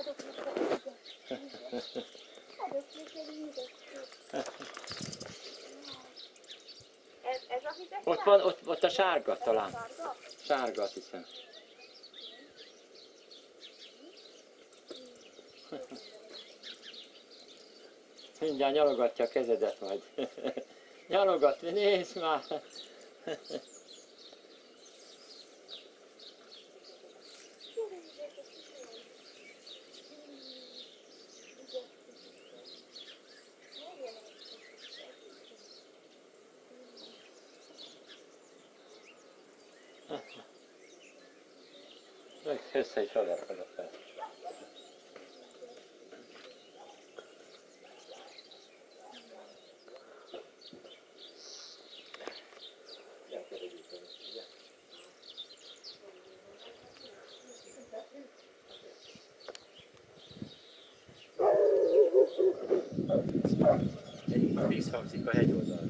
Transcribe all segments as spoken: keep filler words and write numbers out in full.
Adok neked ügyet. Adok neked ügyet. Ez, ez a vizes? Ott van, ott, ott a sárga talán. Sárga? Sárga, azt hiszem. Mindjárt nyalogatja a kezedet majd. Nyalogat, nézd már! Össze is adatkozok fel. Visszhangzik a hegyoldal.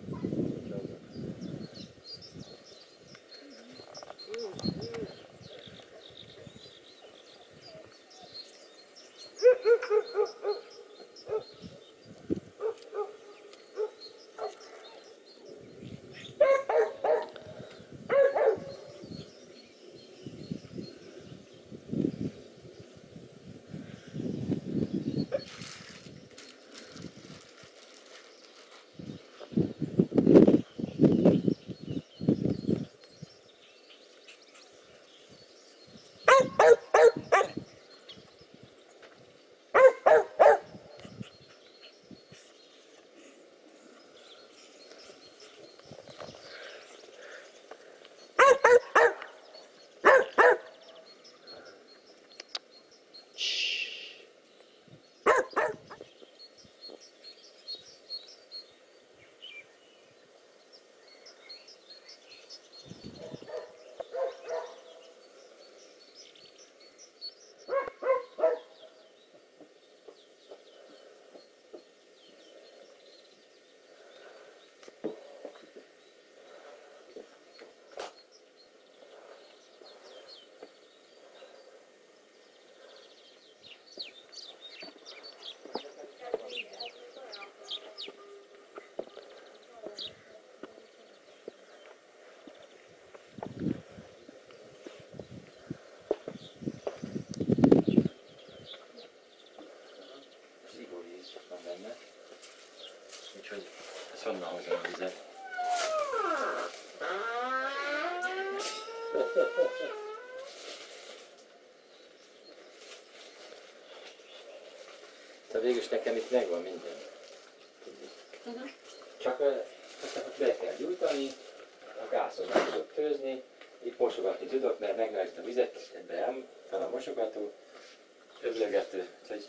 Úgyhogy ezt honnan hozom a vizet. De végülis nekem itt megvan minden. Uh-huh. Csak be kell gyújtani, a gázon meg tudok főzni, itt mosogatni tudok, mert megnevezett a vizet, ebben van a mosogató, öblögető, úgyhogy...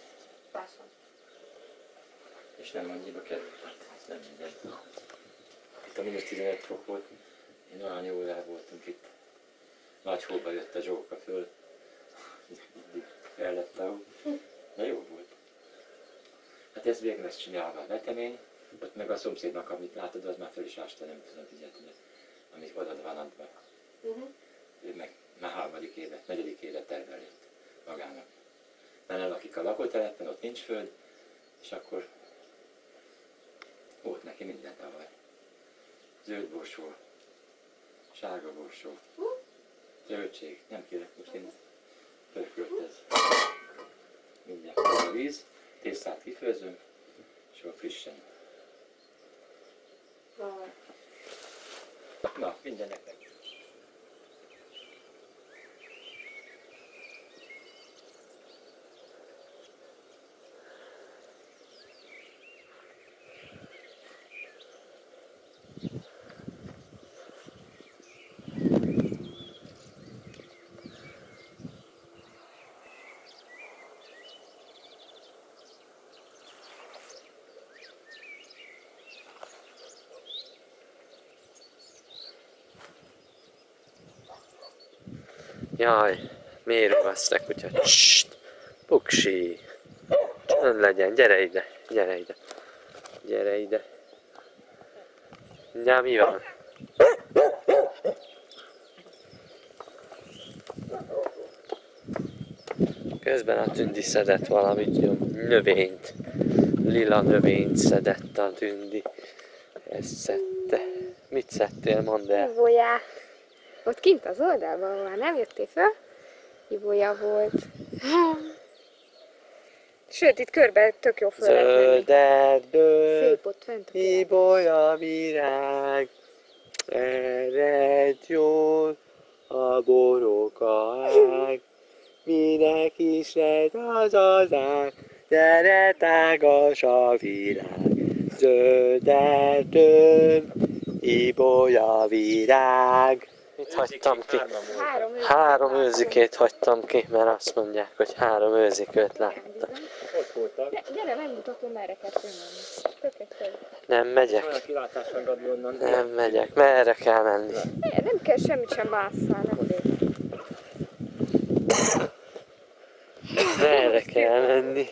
És nem annyiba kerül. Ez nem minden. Itt a mínusz tizenöt fok volt. Én olyan jól el voltunk itt. Nagy hóba jött a zsóka föl. Mindig fel lett a hó. Na jó volt. Hát ez végül ezt csinálva a vetemény. Ott meg a szomszédnak, amit látod, az már föl is ásta, nem tudom fizetni. Amit oda van adva. Uh-huh. Ő meg már harmadik évet, negyedik évet tervel itt magának. Mert lakik a lakótelepen, ott nincs föld, és akkor volt neki minden tavaly. Zöld borsó, sárga borsó, zöldség, nem kérek most én pörkölt ez. Mindjárt a víz, tésztát kifőzöm, és akkor frissen. Na, mindennek meg. Jaj, miért rugasztak, úgyhogy csssst, puksi, csönd legyen, gyere ide, gyere ide, gyere ide. Ja, mi van? Közben a Tündi szedett valamit, jó, növényt. Lila növényt szedett a Tündi. Ezt szedte. Mit szedtél, mondd el? Ibolyát. Ott kint az oldalban, ahol nem jöttél föl, ibolya volt. Sőt, itt körbe tök jó föl lehet menni. Zöld erdő, Szép ott fent a király. ibolya virág, ered jól a borokaág, minek is lett az az ág, gyere tágas a virág. Zöld erdő, ibolya virág. Mit hagytam ki? Három őzikét Három láttam. őzikét hagytam ki, mert azt mondják, hogy három őzikőt láttam. Ott voltak. De, gyere, megmutatom, merre kell menni. Tök egyszerű. Nem megyek. Olyan kilátás van, Gabi, onnan. Nem megyek. Merre kell menni? Ne, nem kell semmit sem másszál, nem fél. Merre kell menni?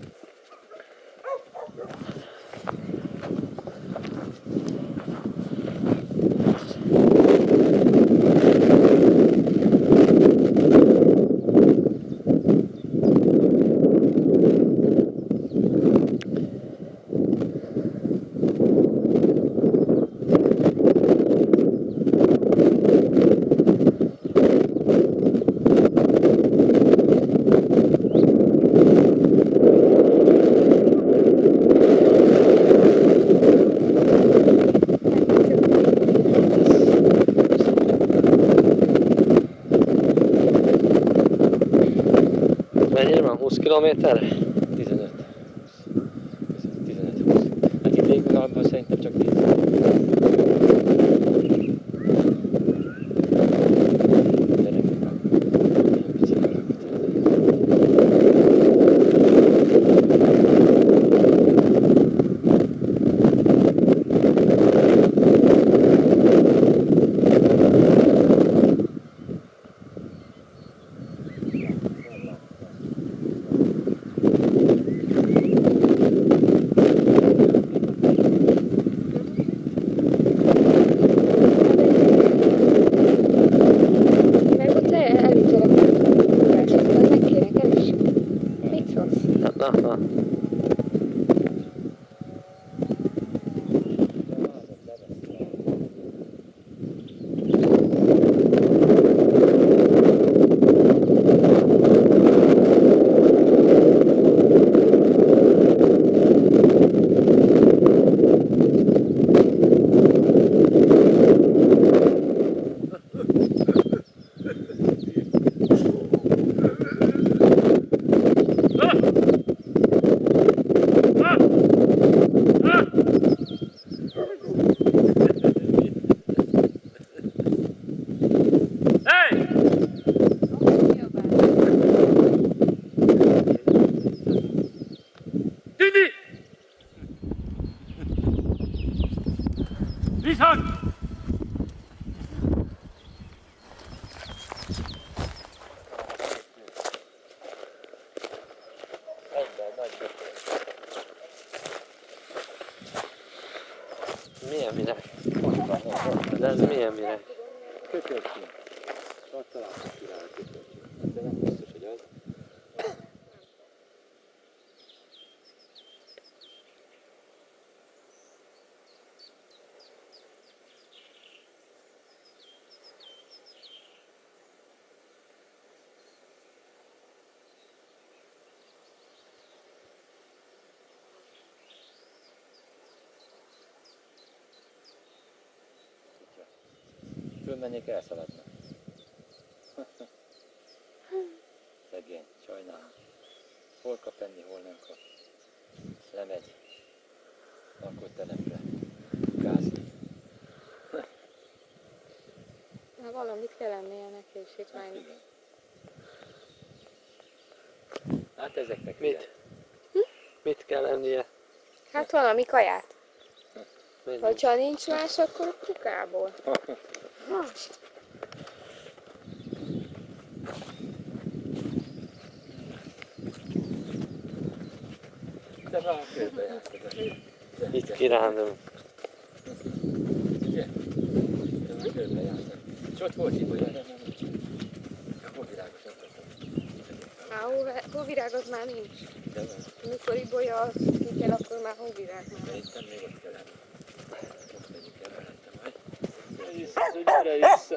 Mennyire van? húsz kilométerre? tizenöt. tizenöt húsz. Hát itt végül szerintem csak tíz. Meg ott elütelek a tudásokat, megkérek el is. Mit szólsz? Na, na, na. Tündi! Viszont! Milyen minek? De ez milyen minek? Kötölcsön. Ott találkozunk rá a kötölcsön. De nem biztos, hogy az. Fölmennék, elszaladna. Szegény, sajnálom. Hol kap enni, hol nem kap. Lemegy. Akkor telepre. Gázni. Na, valamit kell lennie neki is itt majd. Igen. Hát ezeknek Mit? Mit kell lennie? Hát valami kaját. Menjünk. Ha nincs más, akkor a kukából. Ha. De már körbejártad. Itt kirándulunk. Ugye? De már körbejártad. És ott volt ibolya, de nem nincs. Akkor világosan tettem. Már hó- hóvirág az már nincs. De van. Mikor ibolya az ki kell, akkor már hóvirág már. Szerintem még ott kell lenni. Ott megyünk el mellettem majd. Gyere vissza, gyere vissza!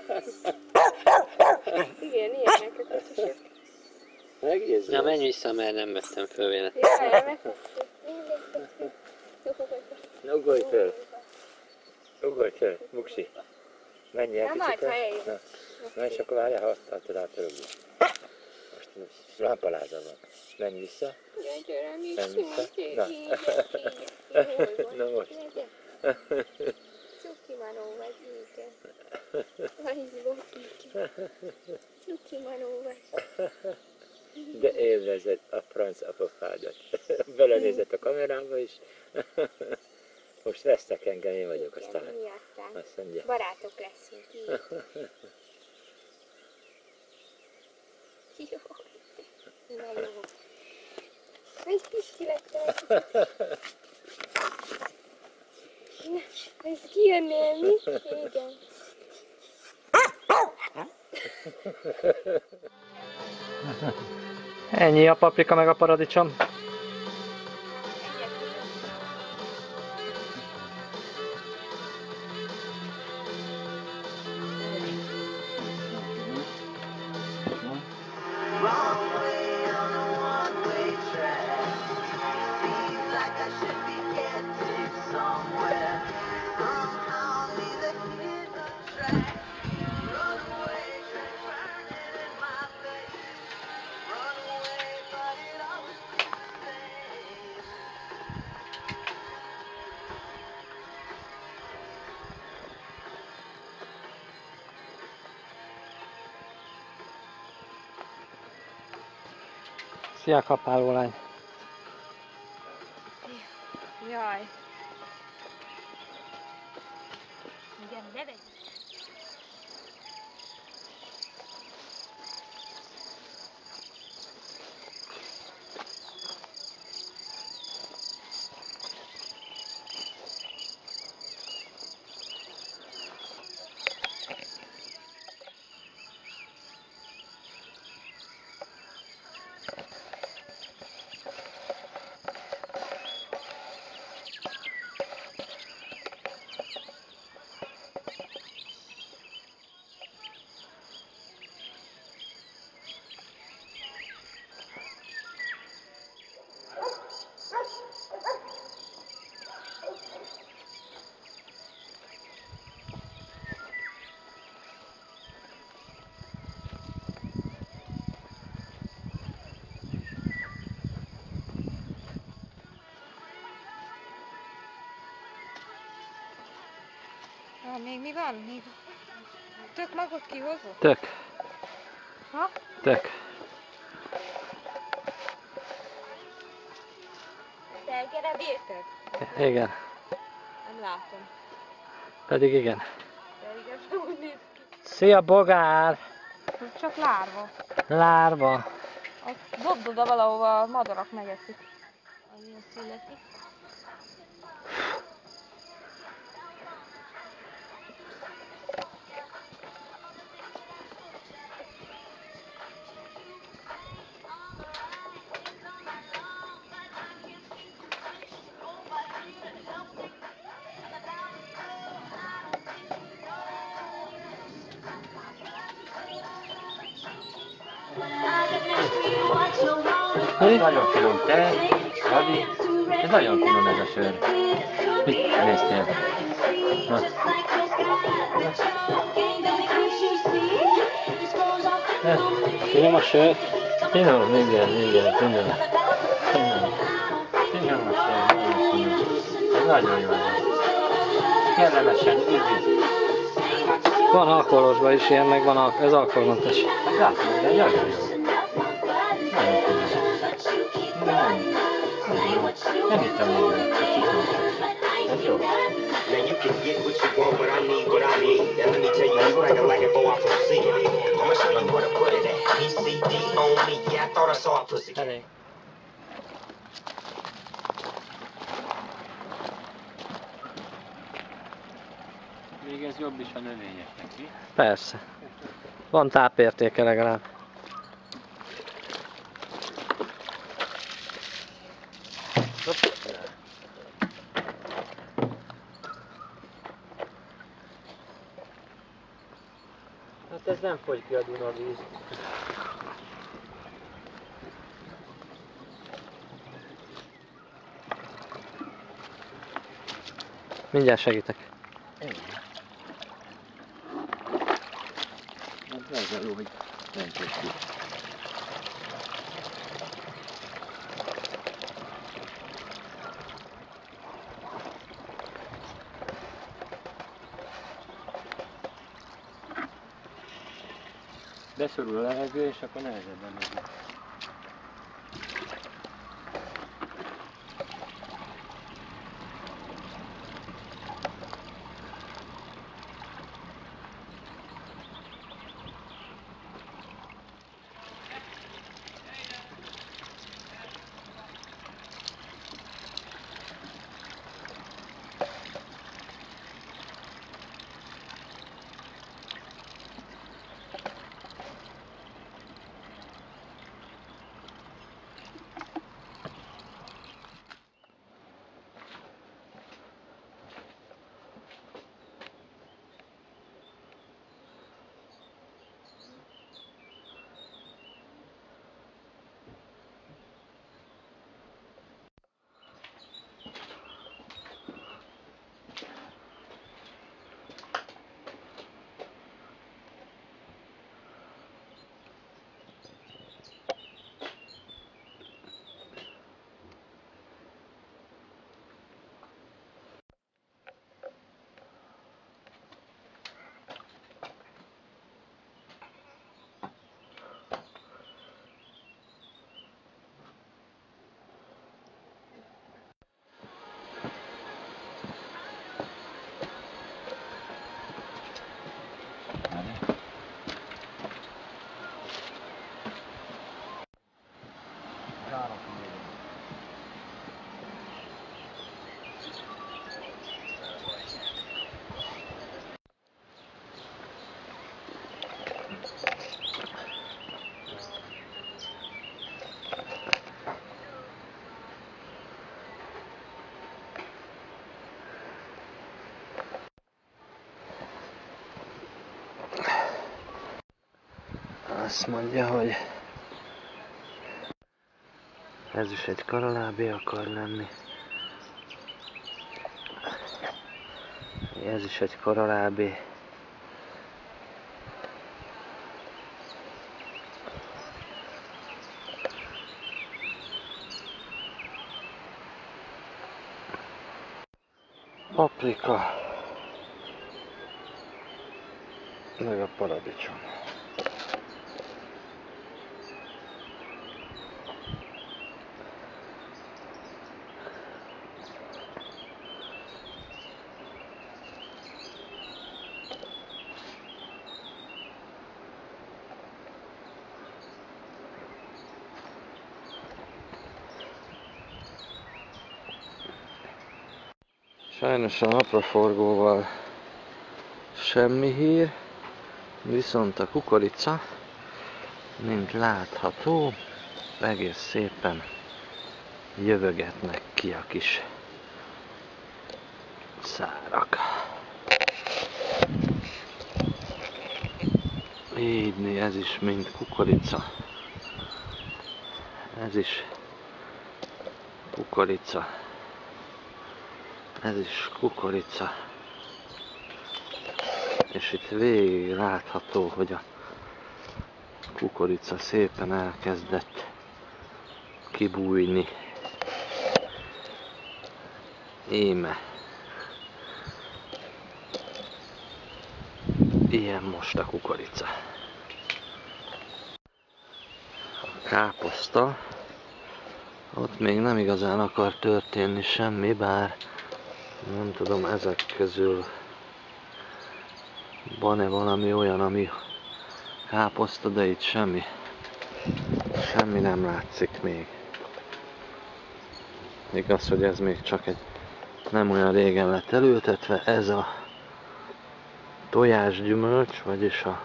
Igen, ilyenek a kicsit. Megérzed? Na menj vissza, mert nem vettem föl véle. Jaj, megfogtuk. Na ugorj föl! Ugorj föl, Muksi! Menj el Na, kicsit. majd, ha eljön. Na, na és akkor várjál, ha azt tartod át örökbe. Most lámpaláza van. Menj vissza. Gyere, mi Menj vissza. Na. Na most. Cuki manó vagy, igen. Vagy volt, igen. Cuki manó vagy. De élvezett a franc apafádat. Belenézett a kamerába is. Most vesztek engem, én vagyok aztán. Mi aztán? Azt mondja. Barátok leszünk, így. Jó. Na jó. Egy kis kilettel. Ez kijönnél, mi? Igen. Ennyi a paprika meg a paradicsom. Szia, kapálólány! Jaj. Igen, de vegy. Na, még mi van? Még tök magot kihozott? Tök. Ha? Tök. Telgere bírtad? Igen. Nem látom. Pedig igen. De igaz, úgy néz ki. Szia, bogár! Ez csak lárva. Lárva. Azt dobd oda valahova, a madarak megeszik. Ami születik. Ez nagyon finom te, Adi. Ez nagyon finom ez a sör. Mit néztél? Na. Finom a sör. Finom, igen, igen, finom. Finom. Finom a sör, nagyon finom. Ez nagyon jó. Kellemesen ízik. Van alkoholosban is ilyen, meg van al ez alkoholmentes. Hát látom, de nagyon jó. Nagyon finom. Nem, nagyon jó. Nem hittem még vele, csak tudom. Ez jó. Now you can get what you want, but I need what I need. And let me tell you, it's like a like it, oh, I proceed. I'ma show you where to put it at. B C D on me, yeah, I thought I saw a pussy. Elég. Még ez jobb is a növényeknek, mi? Persze. Van tápértéke legalább. Hát ez nem fogy ki a Dunavíz. Mindjárt segítek. Ez a jó, hogy nem fogy ki. Beszorul a levegő, és akkor nehezebben megy. Azt mondja, hogy ez is egy karalábé akar lenni. Ez is egy karalábé. Paprika. Meg a paradicsom. Sajnos a napraforgóval semmi hír, viszont a kukorica, mint látható, egész szépen jövögetnek ki a kis szárak. Így ez is mind kukorica. Ez is kukorica. Ez is kukorica. És itt végig látható, hogy a kukorica szépen elkezdett kibújni. Íme. Ilyen most a kukorica. A káposzta, ott még nem igazán akar történni semmi, bár nem tudom, ezek közül van-e valami olyan, ami káposzta, de itt semmi, semmi nem látszik még. Igaz, hogy ez még csak egy nem olyan régen lett elültetve, ez a tojásgyümölcs, vagyis a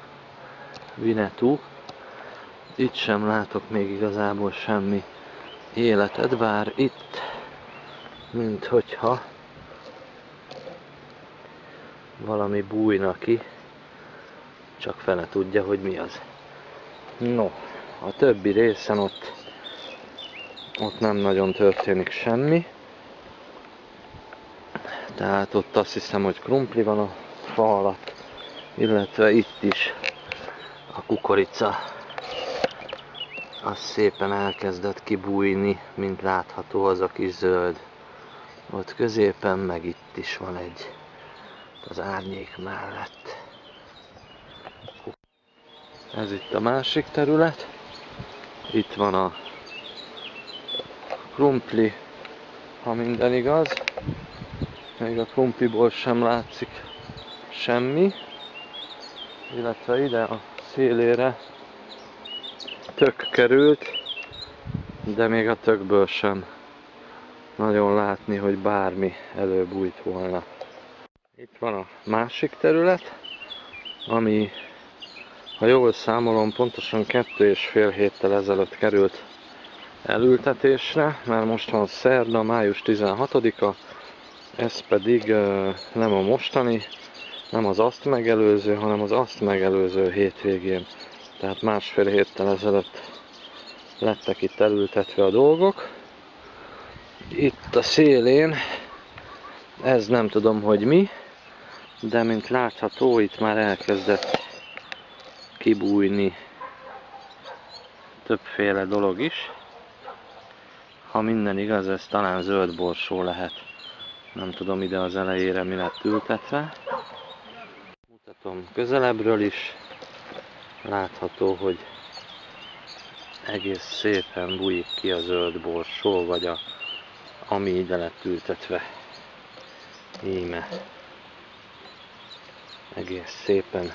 vinetú. Itt sem látok még igazából semmi életet, bár itt, mint hogyha valami bújna ki, csak fene tudja, hogy mi az. No, a többi részen ott, ott nem nagyon történik semmi. Tehát ott azt hiszem, hogy krumpli van a fa alatt, illetve itt is a kukorica az szépen elkezdett kibújni, mint látható az a kis zöld. Ott középen, meg itt is van egy az árnyék mellett. Ez itt a másik terület. Itt van a krumpli, ha minden igaz. Még a krumpliból sem látszik semmi. Illetve ide a szélére tök került, de még a tökből sem nagyon látni, hogy bármi előbújt volna. Itt van a másik terület, ami, ha jól számolom, pontosan kettő és fél héttel ezelőtt került elültetésre, mert most van szerda, május tizenhatodika, ez pedig uh, nem a mostani, nem az azt megelőző, hanem az azt megelőző hétvégén. Tehát másfél héttel ezelőtt lettek itt elültetve a dolgok. Itt a szélén, ez nem tudom, hogy mi, de mint látható, itt már elkezdett kibújni többféle dolog is. Ha minden igaz, ez talán zöld borsó lehet. Nem tudom ide az elejére mi lett ültetve. Mutatom közelebbről is. Látható, hogy egész szépen bújik ki a zöld borsó, vagy a, ami ide lett ültetve. Íme. Egész szépen.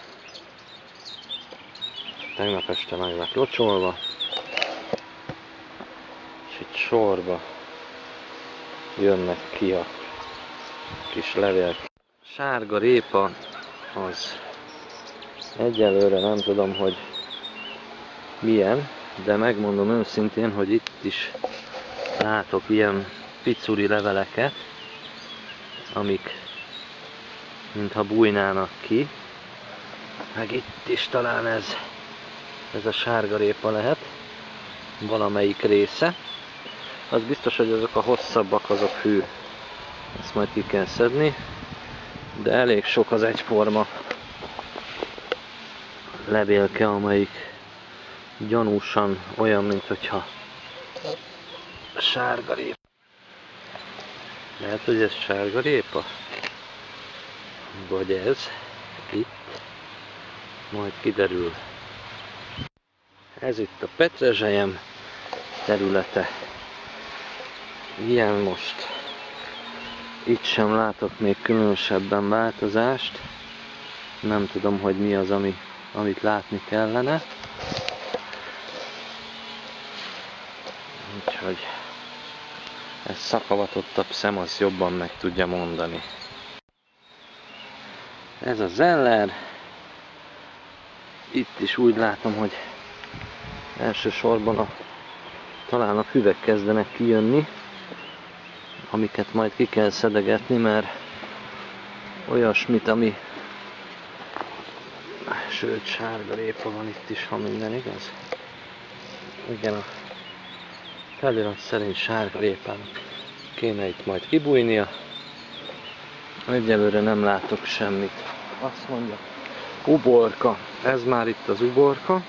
Tegnap este meg lett locsolva. És itt sorba jönnek ki a kis levélek. Sárga répa az egyelőre nem tudom, hogy milyen, de megmondom őszintén, hogy itt is látok ilyen picuri leveleket, amik mintha bújnának ki. Meg itt is talán ez, ez a sárgarépa lehet, valamelyik része. Az biztos, hogy azok a hosszabbak, azok hű. Ezt majd ki kell szedni, de elég sok az egyforma levélke, amelyik gyanúsan olyan, mint hogyha sárgarépa. Lehet, hogy ez sárgarépa? Vagy ez itt? Majd kiderül. Ez itt a petrezselyem területe. Ilyen most. Itt sem látok még különösebben változást. Nem tudom, hogy mi az, ami, amit látni kellene. Úgyhogy ez szakavatottabb szem, az jobban meg tudja mondani. Ez a zeller. Itt is úgy látom, hogy elsősorban a, talán a füvek kezdenek kijönni, amiket majd ki kell szedegetni, mert olyasmit, ami sőt, sárgarépa van itt is, ha minden igaz. Igen, a felirat szerint sárgarépának kéne itt majd kibújnia. Egyelőre nem látok semmit. Azt mondja, uborka. Ez már itt az uborka.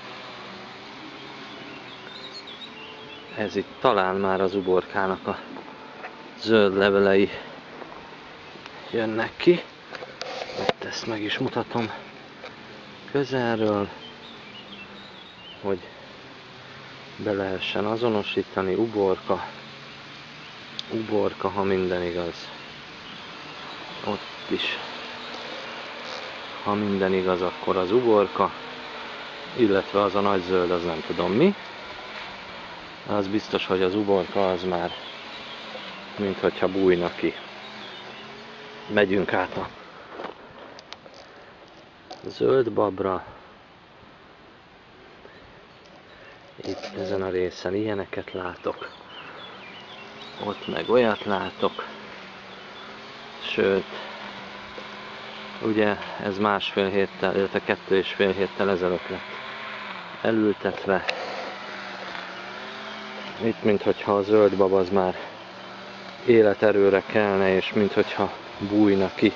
Ez itt talán már az uborkának a zöld levelei jönnek ki. Itt ezt meg is mutatom közelről, hogy be lehessen azonosítani. Uborka. Uborka, ha minden igaz. Ott is. Ha minden igaz, akkor az uborka, illetve az a nagy zöld, az nem tudom mi. Az biztos, hogy az uborka az már, mint hogyha bújna ki. Megyünk át a zöld babra. Itt ezen a részen ilyeneket látok. Ott meg olyat látok. Sőt, ugye ez másfél héttel, illetve kettő és fél héttel ezelőtt lett elültetve. Itt minthogyha a zöld bab az már életerőre kelne, és minthogyha bújna ki.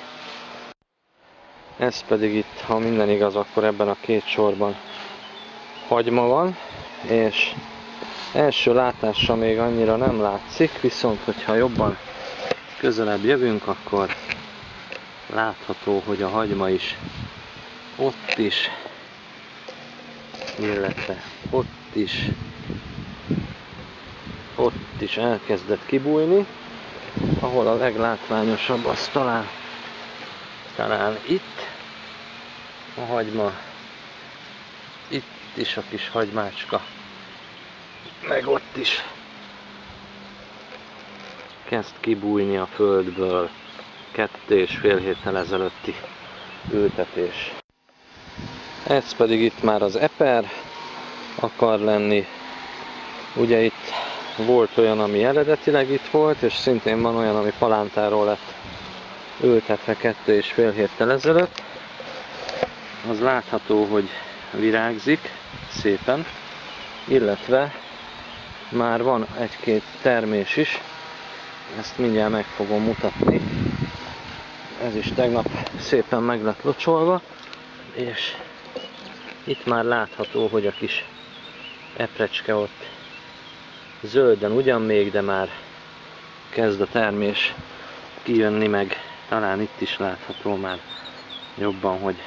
Ez pedig itt, ha minden igaz, akkor ebben a két sorban hagyma van, és első látásra még annyira nem látszik, viszont hogyha jobban közelebb jövünk, akkor látható, hogy a hagyma is ott is, illetve ott is, ott is elkezdett kibújni, ahol a leglátványosabb az talán, talán itt a hagyma, itt is a kis hagymácska, meg ott is kezd kibújni a földből kettő és fél héttel ezelőtti ültetés. Ez pedig itt már az eper akar lenni. Ugye itt volt olyan, ami eredetileg itt volt, és szintén van olyan, ami palántáról lett ültetve kettő és fél héttel ezelőtt. Az látható, hogy virágzik szépen, illetve már van egy-két termés is, ezt mindjárt meg fogom mutatni. Ez is tegnap szépen meg lett locsolva, és itt már látható, hogy a kis eprecske ott zölden ugyan még, de már kezd a termés kijönni, meg talán itt is látható már jobban, hogy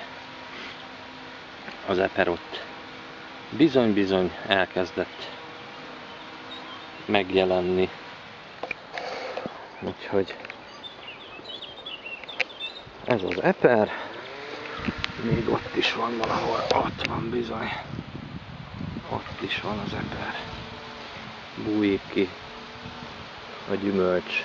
az eper ott bizony-bizony elkezdett megjelenni. Úgyhogy ez az eper, még ott is van valahol, ott van bizony, ott is van az eper, bújik ki a gyümölcs.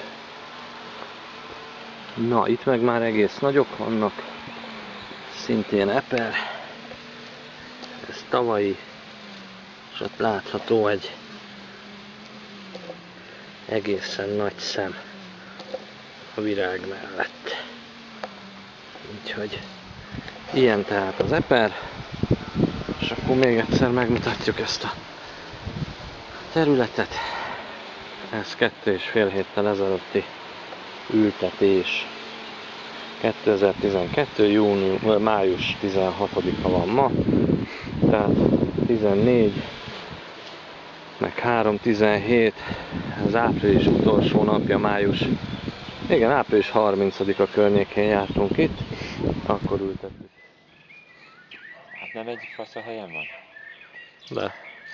Na, itt meg már egész nagyok vannak, szintén eper, ez tavalyi, és ott látható egy egészen nagy szem a virág mellett. Úgyhogy ilyen tehát az eper, és akkor még egyszer megmutatjuk ezt a területet. Ez kettő és fél héttel ezelőtti ültetés. kétezer-tizenkettő. június, május tizenhatodika van ma, tehát tizennégy, meg három tizenhét, az április utolsó napja, május, igen, április harmincadika környékén jártunk itt, akkor ültettük. Hát nem egy fasz a helyen van? De.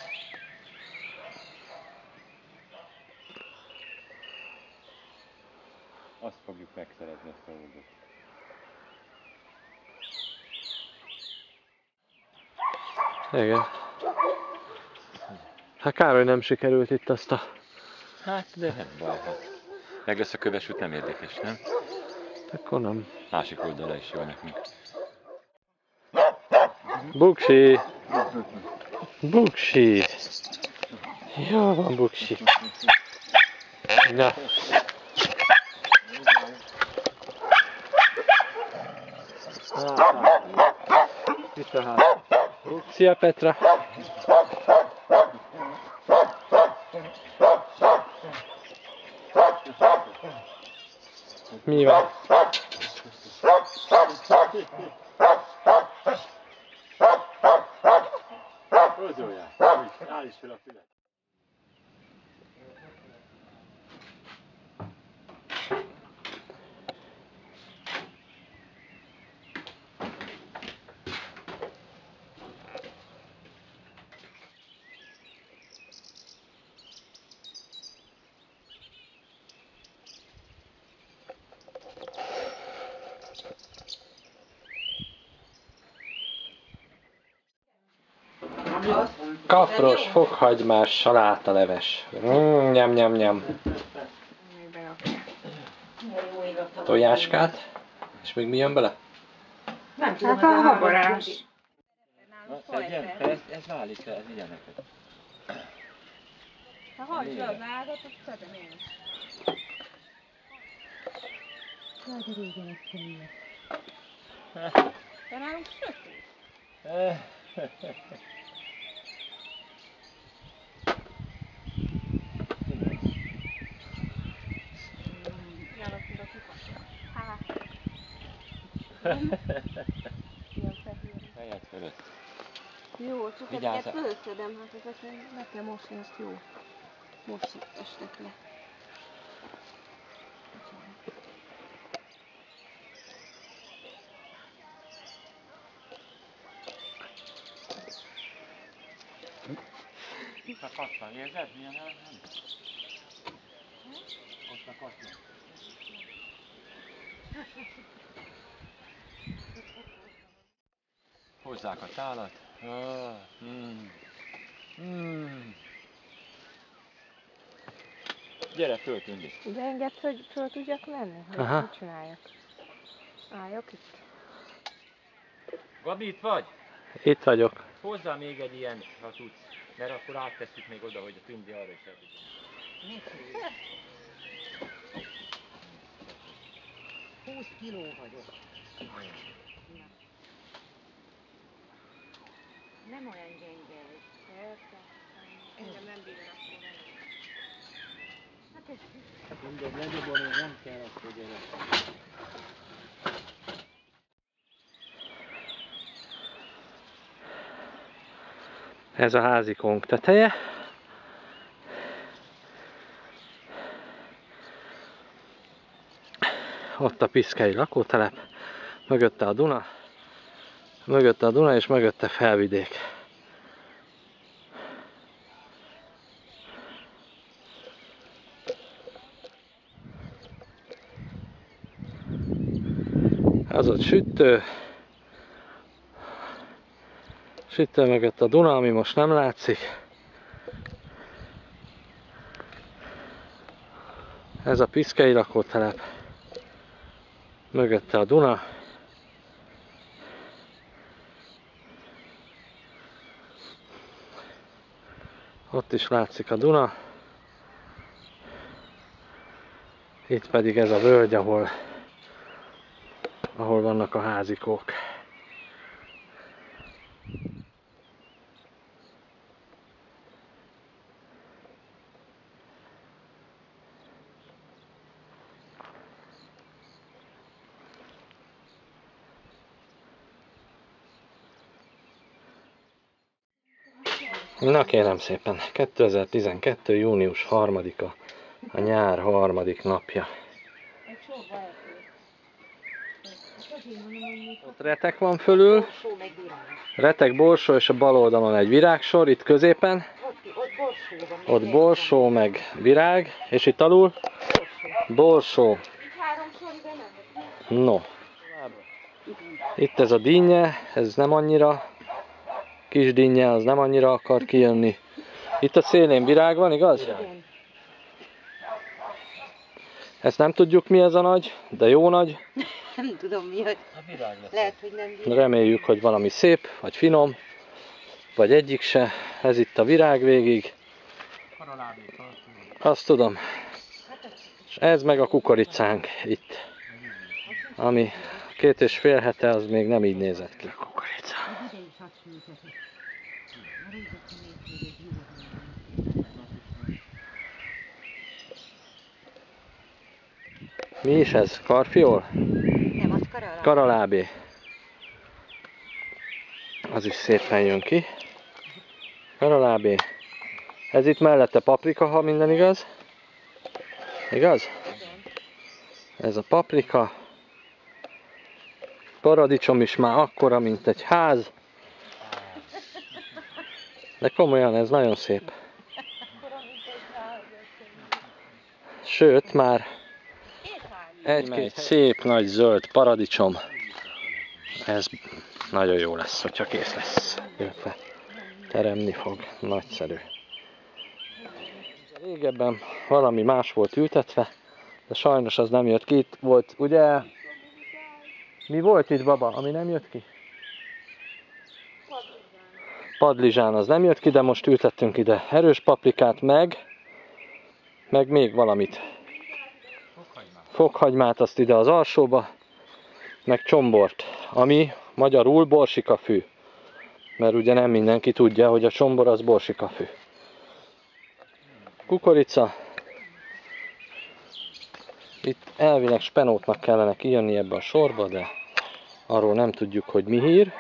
Azt fogjuk megszerezni, ezt a hódot. Igen. Hát kár, hogy nem sikerült itt azt a... Hát, de nem baj. Meg lesz a köves út nem érdekes, nem? Akkor nem. Másik oldala is jó nekünk. Buksi! Buksi! Jó van, Buksi! Na! Itt a ház. Szia, Petra! Mi van? Rozoljál! Állj is fel a fület! Kapros, fokhagymás, salátaleves. Mm, nyam, nyam, nyam. Tojáskát? És még mi jön bele? Nem tudom, hát a haborás. Szedjen, ez, ez válik le, ez vigyen neked. Ha hagyja az ágat, azt szedem én is. Jaj, de régen ettem ilyet. De nálunk sötét. Nálunk tudok kipassolni. Hát. Ilyen fehér. Fejed fölött. Jó, csak Vigyázz! ezeket fölszedem, hát ezeket le kell mosni, azt jó. Most estek le. Ott a katlan, érzed? Milyen el? Ott a katlan. Hozzák a tálat. Ah, mm. Mm. Gyere föl, Tündi. De engedd, hogy föl tudjak menni? Hogy Aha. mit csináljak? Álljak itt? Gabi, itt vagy? Itt vagyok. Hozzá még egy ilyen, ha tudsz. Mert akkor áttesszük még oda, hogy a Tündi arra is el tudja. húsz kiló vagyok. Nem olyan gyenge ez. Persze. Engem nem bírja akkor menni. Hát ez Mindegy, legjobb, nem kell, akkor gyere. Ez a házikónk teteje. Ott a piszkei lakótelep, mögötte a Duna, mögötte a Duna és mögötte Felvidék. Az ott sütő, sütő mögött a Duna, ami most nem látszik. Ez a piszkei lakótelep, mögötte a Duna. Ott is látszik a Duna. Itt pedig ez a völgy, ahol, ahol vannak a házikók. Na kérem szépen, kétezer-tizenkettő. június harmadika, a nyár harmadik napja. egy sorba elfér. Azért mondom, hogy Ott retek van fölül, borsó meg virág. retek, borsó és a bal oldalon egy virágsor, itt középen. Ott, ott borsó van. Ott borsó meg virág, és itt alul borsó. Három sor ide nem. No. Itt ez a dinnye, ez nem annyira, kis dinnye, az nem annyira akar kijönni. Itt a szélén virág van, igaz? Igen. Ezt nem tudjuk mi ez a nagy, de jó nagy. Nem tudom mi, hogy A virág lesz. lehet, hogy nem virág. Reméljük, hogy valami szép, vagy finom, vagy egyik se. Ez itt a virág végig. Azt tudom. És ez meg a kukoricánk itt. Ami két és fél hete, az még nem így nézett ki. A kukorica. Ide is azt ültetik. A régetlen népségét Mi is ez? Karfiol? nem, az karala. Karalábé. Az is szépen jön ki. Karalábé. Ez itt mellette paprika, ha minden igaz. Igaz? Ez a paprika. Paradicsom is már akkora, mint egy ház. De komolyan, ez nagyon szép. Sőt, már egy-két szép nagy zöld paradicsom. Ez nagyon jó lesz, hogyha kész lesz. Illetve teremni fog. Nagyszerű. Régebben valami más volt ültetve, de sajnos az nem jött ki. Itt volt, ugye? Mi volt itt, baba, ami nem jött ki? Padlizsán az nem jött ki, de most ültettünk ide erős paprikát, meg, meg még valamit. fokhagymát azt ide az alsóba, meg csombort, ami magyarul borsikafű. Mert ugye nem mindenki tudja, hogy a csombor az borsikafű. Kukorica. Itt elvileg spenótnak kellene kijönni ebbe a sorba, de arról nem tudjuk, hogy mi hír.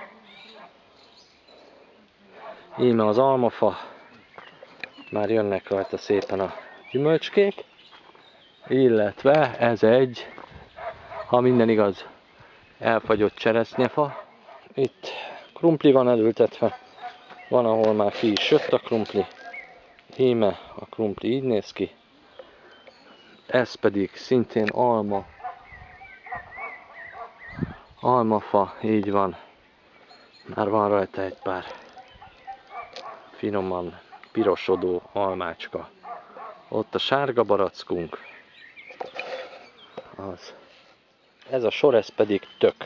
Íme az almafa. Már jönnek rajta szépen a gyümölcskék. Illetve ez egy, ha minden igaz, elfagyott cseresznyefa. Itt krumpli van elültetve. Van, ahol már ki is jött a krumpli. Íme a krumpli így néz ki. Ez pedig szintén alma. Almafa, így van. Már van rajta egy pár finoman pirosodó almácska. Ott a sárga barackunk. Az. Ez a sor, ez pedig tök.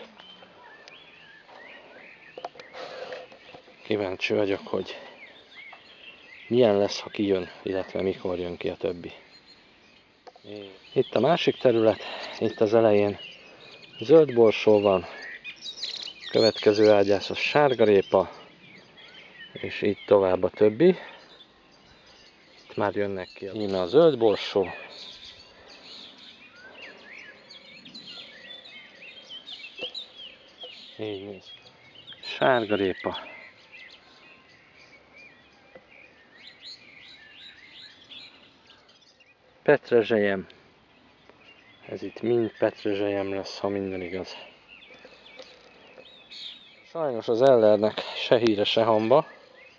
Kíváncsi vagyok, hogy milyen lesz, ha kijön, illetve mikor jön ki a többi. Itt a másik terület, itt az elején zöld borsó van, következő ágyászos sárgarépa, és így tovább a többi. Itt már jönnek ki. Íme a zöld borsó. Így néz ki. Sárgarépa. Petrezselyem. Ez itt mind petrezselyem lesz, ha minden igaz. Sajnos az ellernek se híre, se hamba.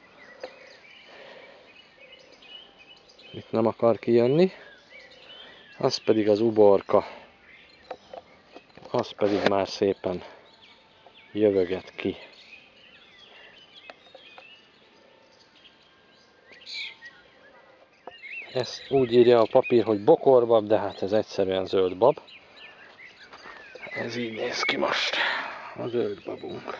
Itt nem akar kijönni. Az pedig az uborka. Az pedig már szépen jövöget ki. Ezt úgy írja a papír, hogy bokorbab, de hát ez egyszerűen zöld bab. Ez így néz ki most, a zöld babunk.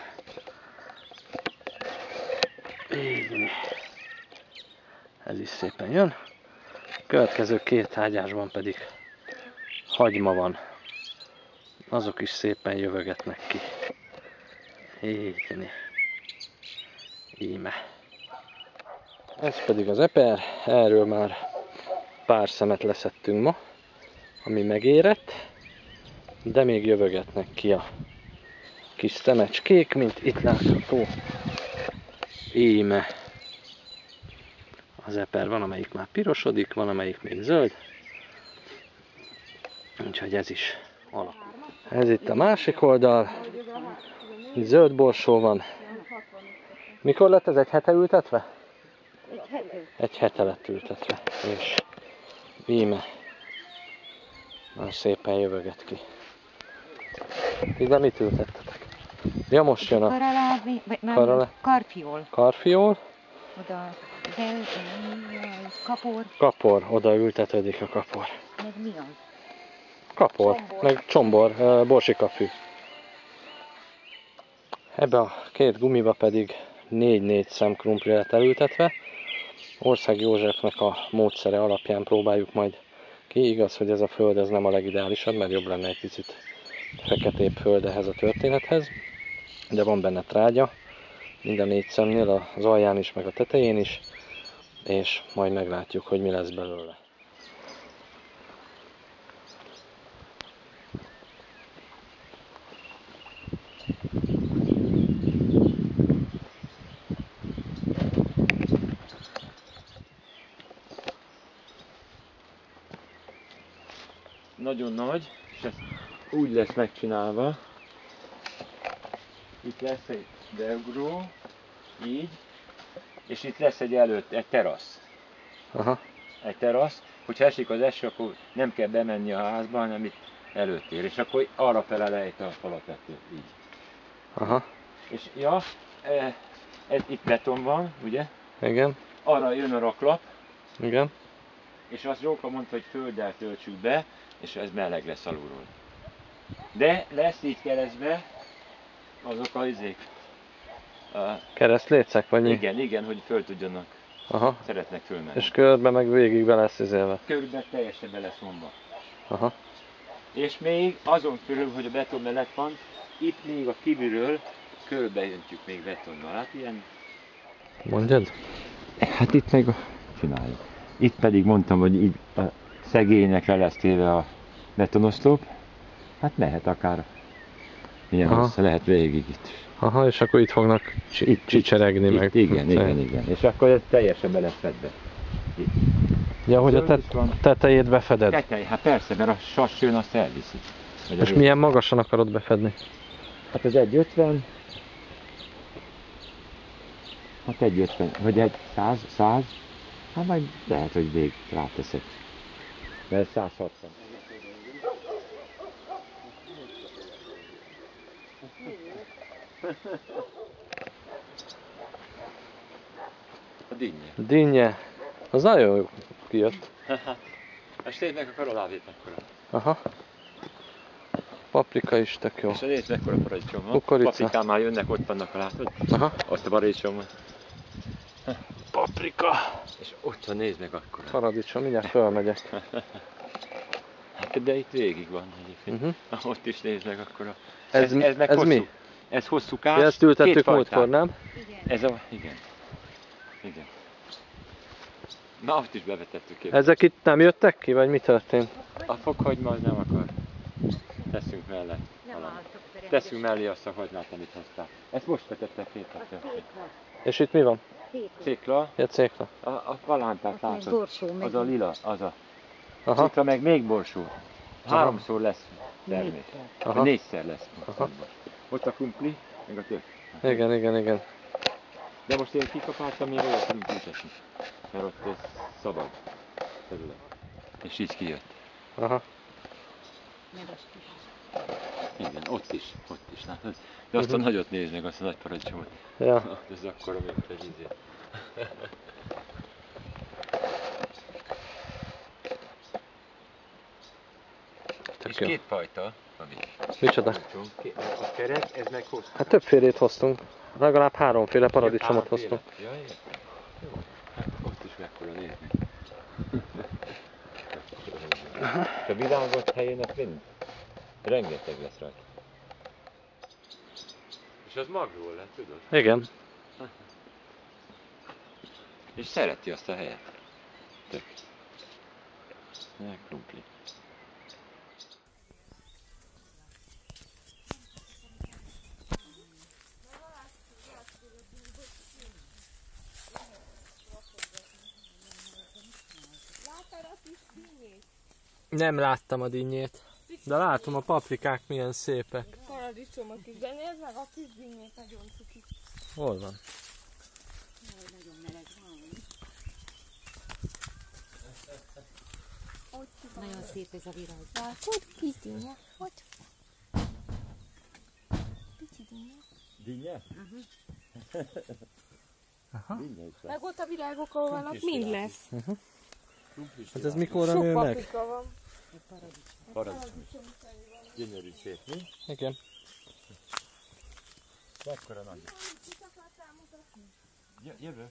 Így. Ez is szépen jön. A következő két ágyásban pedig hagyma van. Azok is szépen jövögetnek ki. Így. Íme. Ez pedig az eper, erről már pár szemet leszettünk ma, ami megérett, de még jövögetnek ki a kis szemecskék, mint itt látható. Íme. Az eper van, amelyik már pirosodik, van, amelyik még zöld. Úgyhogy ez is alakul. Ez itt a másik oldal. Itt zöld borsó van. Mikor lett ez, egy hete ültetve? Egy hete. Egy hete lett ültetve. És íme. Már szépen jövöget ki. Ide mit ültettetek? Ja, most jön a Karalábi, vagy nem, Karala- karfiol. karfiol. Oda, de, kapor, Kapor, oda ültetődik a kapor. meg mi az? Kapor, Csombor. meg csombor, uh, borsikafű. Ebbe a két gumiba pedig négy-négy szem krumpli lett elültetve. Ország Józsefnek a módszere alapján próbáljuk majd ki. Igaz, hogy ez a föld ez nem a legideálisabb, mert jobb lenne egy picit feketébb föld ehhez a történethez. De van benne trágya, mind a négy szemnél, az alján is, meg a tetején is. És majd meglátjuk, hogy mi lesz belőle. Nagyon nagy, és ez úgy lesz megcsinálva. Itt lesz egy beugró, így, és itt lesz egy előtt, egy terasz. Aha. Egy terasz, hogyha esik az eső, akkor nem kell bemenni a házba, hanem itt előtt ér, és akkor arra fele lejt a falatető, így. Aha. És ja, ez itt beton van, ugye? Igen. Arra jön a raklap. Igen. És azt Róka mondta, hogy földdel töltsük be, és ez meleg lesz alulról. De lesz így keresztbe azok a izék. Keresztlécek vagy mi? Igen, igen, hogy föl tudjanak. Aha. Szeretnek fölmenni. És körbe meg végig be lesz izélve. Körbe teljesen be lesz mondva. Aha. És még azon körül, hogy a beton mellett van, itt még a kívülről körbejöntjük még betonnal. Hát ilyen... Mondjad? Hát itt meg csináljuk. Itt pedig mondtam, hogy így a szegénynek le lesz téve a betonoszlop. Hát mehet akár. Milyen Aha. hossza lehet végig itt. Aha, és akkor itt fognak csi- Itt, csicseregni itt, meg. igen, igen, igen. És akkor ez teljesen be lesz fedve. Ja, hogy a Zöld is tet- van. tetejét befeded. Tetej, hát persze, mert a sas jön, azt elviszi. Vagy a És rét. milyen magasan akarod befedni? Hát az egy ötven. Hát egy ötven, vagy egy száz, száz. Hát majd lehet, hogy végig ráteszek. Mert száz hatvan. A dinnye. Dinnye. Az nagyon jó kijött. Most nézd meg a karolávét mekkora. Aha. Paprika is tök jó. És nézd mekkora paradicsom van. Kukorica. Paprikám már jönnek, ott vannak, látod? Aha. Azt a paradicsom. Paprika. És ott van, nézd meg akkora. Paradicsom, mindjárt fölmegyek. Hát de itt végig van egyébként. Uh-huh. Ott is nézd meg akkora. Ez, ez, ez meg ez hosszú. mi? Ez hosszúkás. Ja, ezt ültettük két múltkor, fajtát. nem? Ez a... igen. Igen. Na, azt is bevetettük ki. Ezek itt nem jöttek ki, vagy mi történt? A fokhagyma az nem akar. Teszünk mellé. valamit. Teszünk mellé azt a hagymát, amit hoztál. Ezt most vetettek két napja. És itt mi van? Szikla. Ja, cékla. A, a palántát látod. Az a lila, az a. Aha. Szikla meg még borsó. Háromszor lesz termés. Aha. Vagy négyszer lesz. Aha. Ott a krumpli, meg a tök. Igen, igen, igen. De most én kikapáltam, még olyat krumplит esni. Mert ott ez szabad terület. És így kijött. Aha. Igen, ott is, ott is, látod? De azt a nagyot nézd meg, azt a nagy paradicsomot. Ja. Ez akkora, mint egy izé. Tök És jó. két fajta, ami Micsoda? a kerek, ez meg hosszú. Hát többfélét hoztunk. Legalább háromféle paradicsomot hoztunk. Ja, igen. Jó. Hát ott is mekkora nézni. A világot helyének mind. Rengeteg lesz rajta. És az magról lett, tudod? Igen. És szereti azt a helyet. Tök. Ne, krumpli. Nem láttam a dinnyét. De látom a paprikák milyen szépek. Paradicsomot is, de nézd meg, a kis dinnyét nagyon cuki. Hol van? Nagyon szép ez a virág. Látod? Kis dinnye. Hogy? Pici dinnye. Dinnye? Aha. Dinnye is lesz. Meg ott a virágok, ahol vannak, mind lesz. Hát ez mikorra Sok nő meg? paprika van. Paradicsom. Gyönyörű szép, mi? Igen. Mekkora nagy. Jö- Jövök.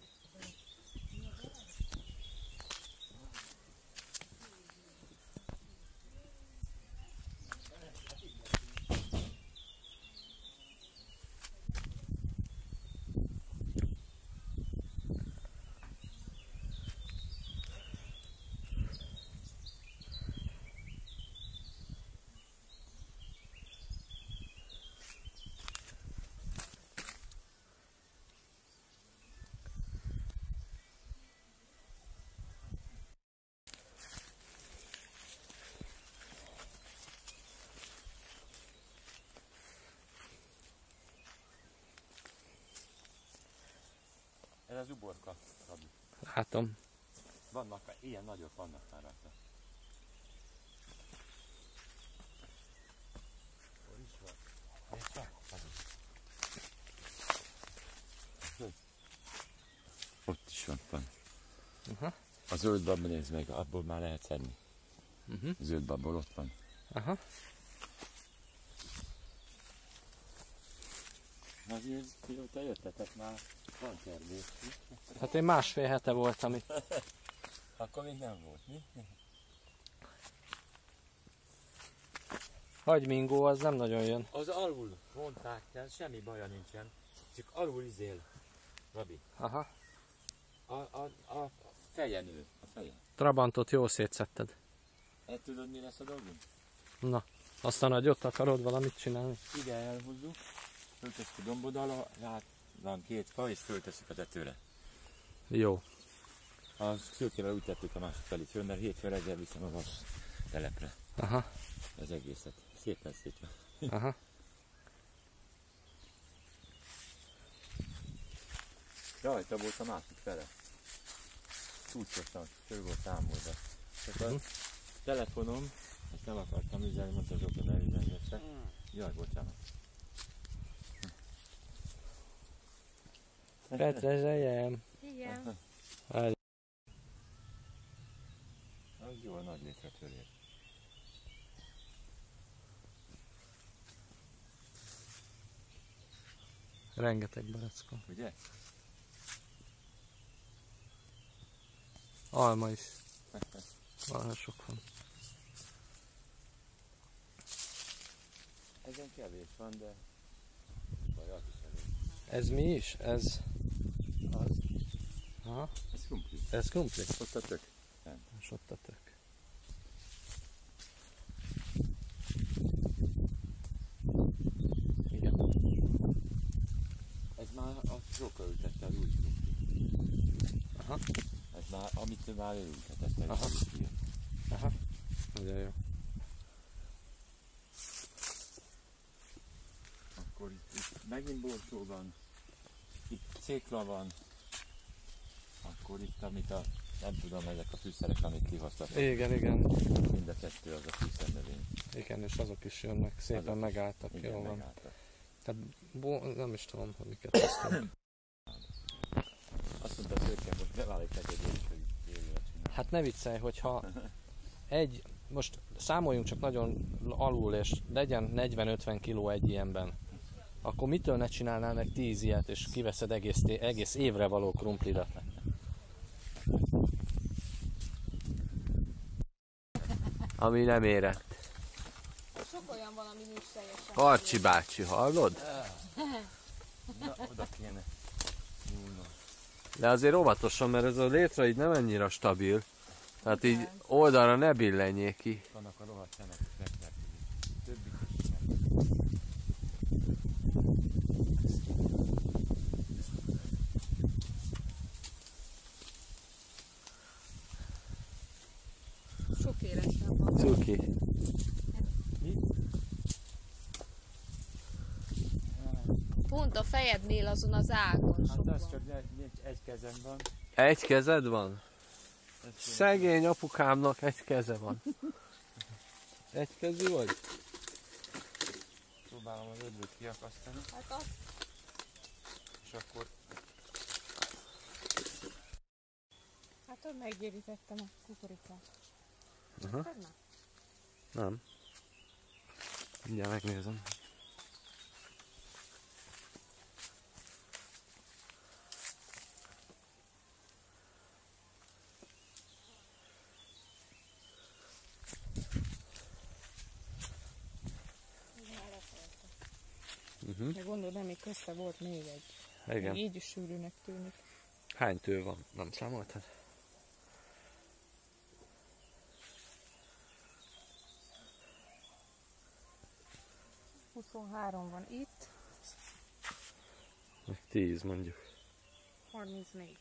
Ez az uborka. Szabi. Látom. Vannak, ilyen nagyok vannak már rajta. Hol is van? Nézd csak, az is. Hm. Ott is van, van. Aha. A zöld babban nézd meg, abból már lehet szedni. Uh-huh. A zöld babból ott van. Aha. Azért mióta jöttetek már van termés. Hát én másfél hete voltam itt. Akkor még nem volt, mi? hagymingó az nem nagyon jön. Az alul mondták el, semmi baja nincsen. Csak alul izél, Gabi. Aha. A, a, a feje nő, a feje. Trabantot jól szétszedted. Hát tudod mi lesz a dolgunk? Na, aztán a ott akarod valamit csinálni? Ide elhozzuk, föltesszük a dombod alá, rá van két fa, és föltesszük a tetőre. Jó. A szőkével úgy tettük a másik felét föl, mert hétfő reggel viszem a vas telepre. Aha. Az egészet. Szépen szétve. Aha. Rajta volt a másik fele. Csúcsosan, föl volt számolva. Csak a telefonom, ezt nem akartam üzenni, mondta az okod elüzengette. Jaj, bocsánat. Petrezseljem. Igen. Várj. Az jó a nagy létre törés. Rengeteg barackon. Ugye? Alma is. Valami sok van. Ezen kevés van, de baj, az is elég. Ez mi is? Ez... Az? Aha. Ez krumpli. Ez krumpli? Ott a tök. És ott a tök. Igen. Ez már a Zsóka ültette az új krumpli. Aha. Ez már, amit ő már ő ültetett el. Aha. Aha. Nagyon jó. Akkor itt, itt megint borsó van, itt cékla van, akkor itt, amit a, nem tudom, ezek a fűszerek, amit kihoztak. Igen, igen. Mind a kettő az a fűszernövény. Igen, és azok is jönnek. Szépen Azok is. megálltak. Igen, Jó van. megálltak. Tehát bo- nem is tudom, hogy miket hoztam. Azt mondta a szőke, most beválik neked én is, hogy jövőre csinál. Hát ne viccelj, hogyha egy, most számoljunk csak nagyon alul, és legyen negyven-ötven kiló egy ilyenben, akkor mitől ne csinálnál meg tíz ilyet, és kiveszed egész, egész évre való krumplidat? Ami nem érett. Sok olyan van, ami nincs teljesen. Arcsi bácsi, hallod? Na, oda kéne nyúlnom. De azért óvatosan, mert ez a létre így nem annyira stabil. Tehát így oldalra ne billenjék ki. Vannak a rohadt szemek, is megmerkedik. Többit is csinálják. Sok élesen van. Cuki. Pont a fejednél azon az ágon sok Hát az van. csak egy, egy kezem van. Egy kezed van? Ez Szegény apukámnak egy keze van. Egy kezű vagy? próbálom az ödlőt kiakasztani, Hát az és akkor Hát ott megérítettem a kukorikát. Aha. Tudna? Nem. Mindjárt megnézem. Uh-huh. De gondolod, nem, még közte volt még egy. Igen. Még így is sűrűnek tűnik. Hány tő van? Nem számoltad? huszonhárom van itt, Meg tíz mondjuk. harmincnégy.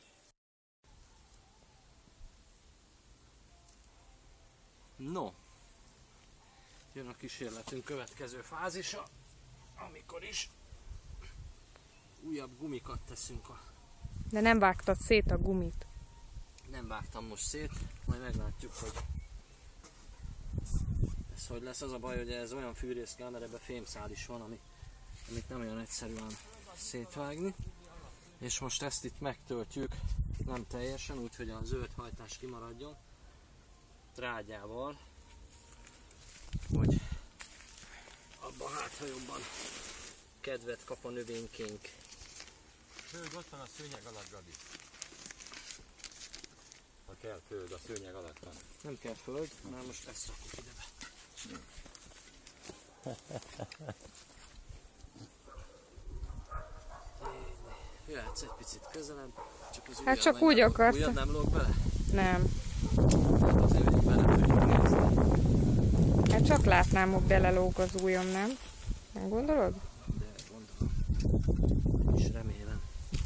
No. Jön a kísérletünk következő fázisa, amikor is újabb gumikat teszünk a... De nem vágtad szét a gumit. Nem vágtam most szét, majd meglátjuk, hogy ez hogy lesz. Az a baj, hogy ez olyan fűrész kell, mert ebben fémszál is van, ami, amit nem olyan egyszerűen szétvágni. És most ezt itt megtöltjük, nem teljesen, úgyhogy a zöld hajtás kimaradjon, trágyával, hogy abban hát, ha jobban kedvet kap a növénykénk. föld ott van a szőnyeg alatt, Gabi. Ha kell föld, a szőnyeg alatt van. Nem kell föld, mert most ezt rakjuk ide be. Jöhetsz egy picit közelebb, csak az Hát csak úgy akartam. Ujjad nem lóg bele? Nem. Hát azért, hogy bele tudjuk nézni. Hát csak látnám, hogy belelóg az ujjam, nem? Nem gondolod? De gondolom. És remélem.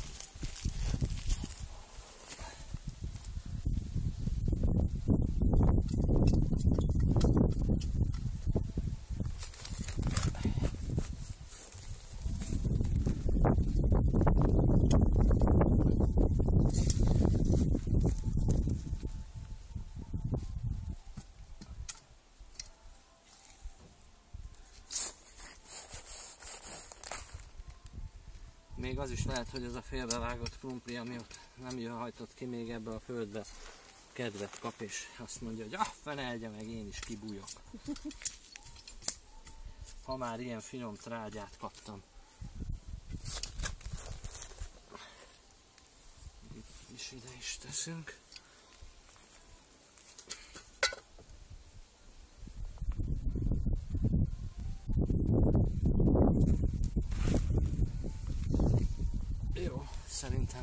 Még az is lehet, hogy ez a félbevágott krumpli, ami ott nem jöhajtott ki még ebbe a földbe, kedvet kap, és azt mondja, hogy ah, fenelje meg, én is kibújok. Ha már ilyen finom trágyát kaptam. Itt is ide is teszünk. Jó, szerintem.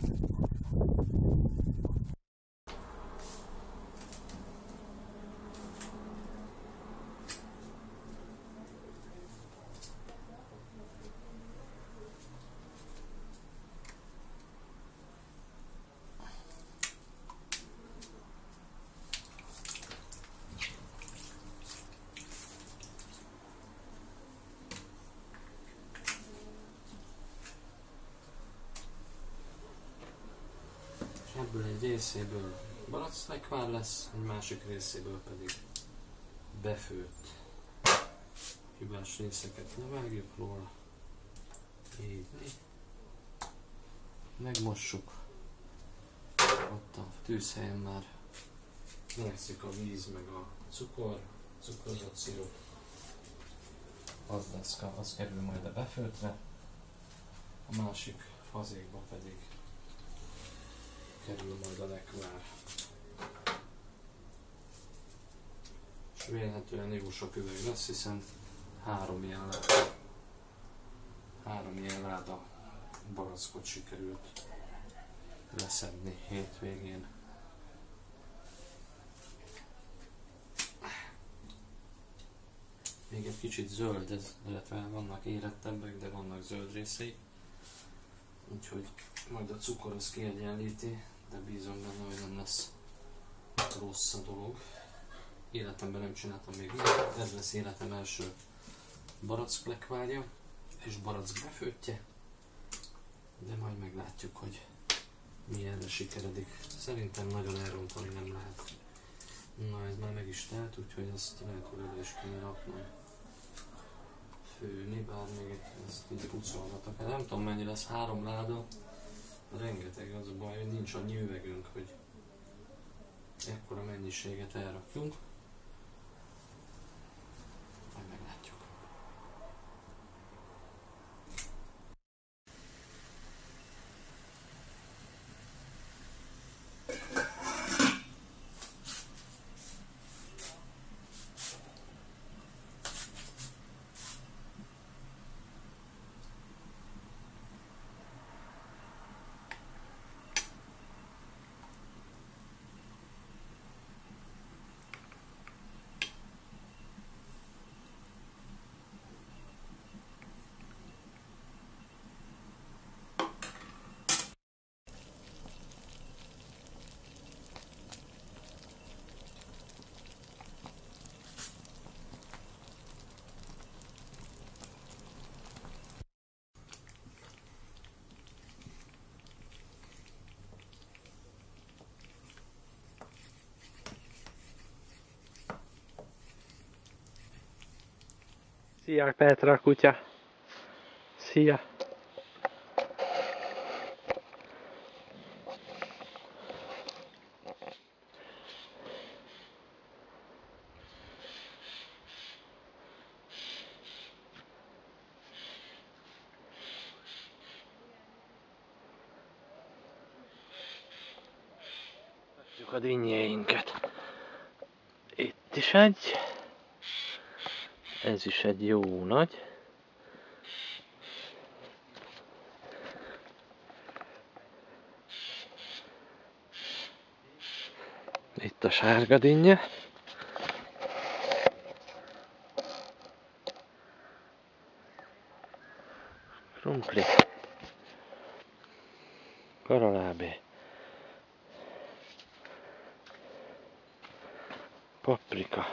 Ebből egy részéből baracklekvár lesz, egy másik részéből pedig befőtt hibás részeket levágjuk róla. Így. Megmossuk. Ott a tűzhelyen már melegszik a víz meg a cukor, cukrozott szirup. Az lesz, az kerül majd a befőttre. A másik fazékba pedig kerül majd a lekvár. És vélhetően jó sok üveg lesz, hiszen három ilyen láda, három ilyen láda barackot sikerült leszedni hétvégén. Még egy kicsit zöld, ez, illetve vannak érettebbek, de vannak zöld részei. Úgyhogy majd a cukor az kiegyenlíti, de bízom benne, hogy nem lesz rossz a dolog. Életemben nem csináltam még ilyet, ez lesz életem első baracklekvárja és barack befőttje, de majd meglátjuk, hogy milyenre sikeredik. Szerintem nagyon elrontani nem lehet. Na, ez már meg is telt, úgyhogy ezt lehet, hogy oda is kéne raknom főni, bár még ezt így pucolgatok. Nem tudom mennyi lesz, három láda, rengeteg, az a baj, hogy nincs annyi üvegünk, hogy ekkora mennyiséget elrakjunk. Majd meglátjuk. Szia Petra kutya! Szia! Látjuk a dinnyéinket. Itt is egy. Ez is egy jó nagy. Itt a sárga dinnye. Krumpli. Karalábé. Paprika.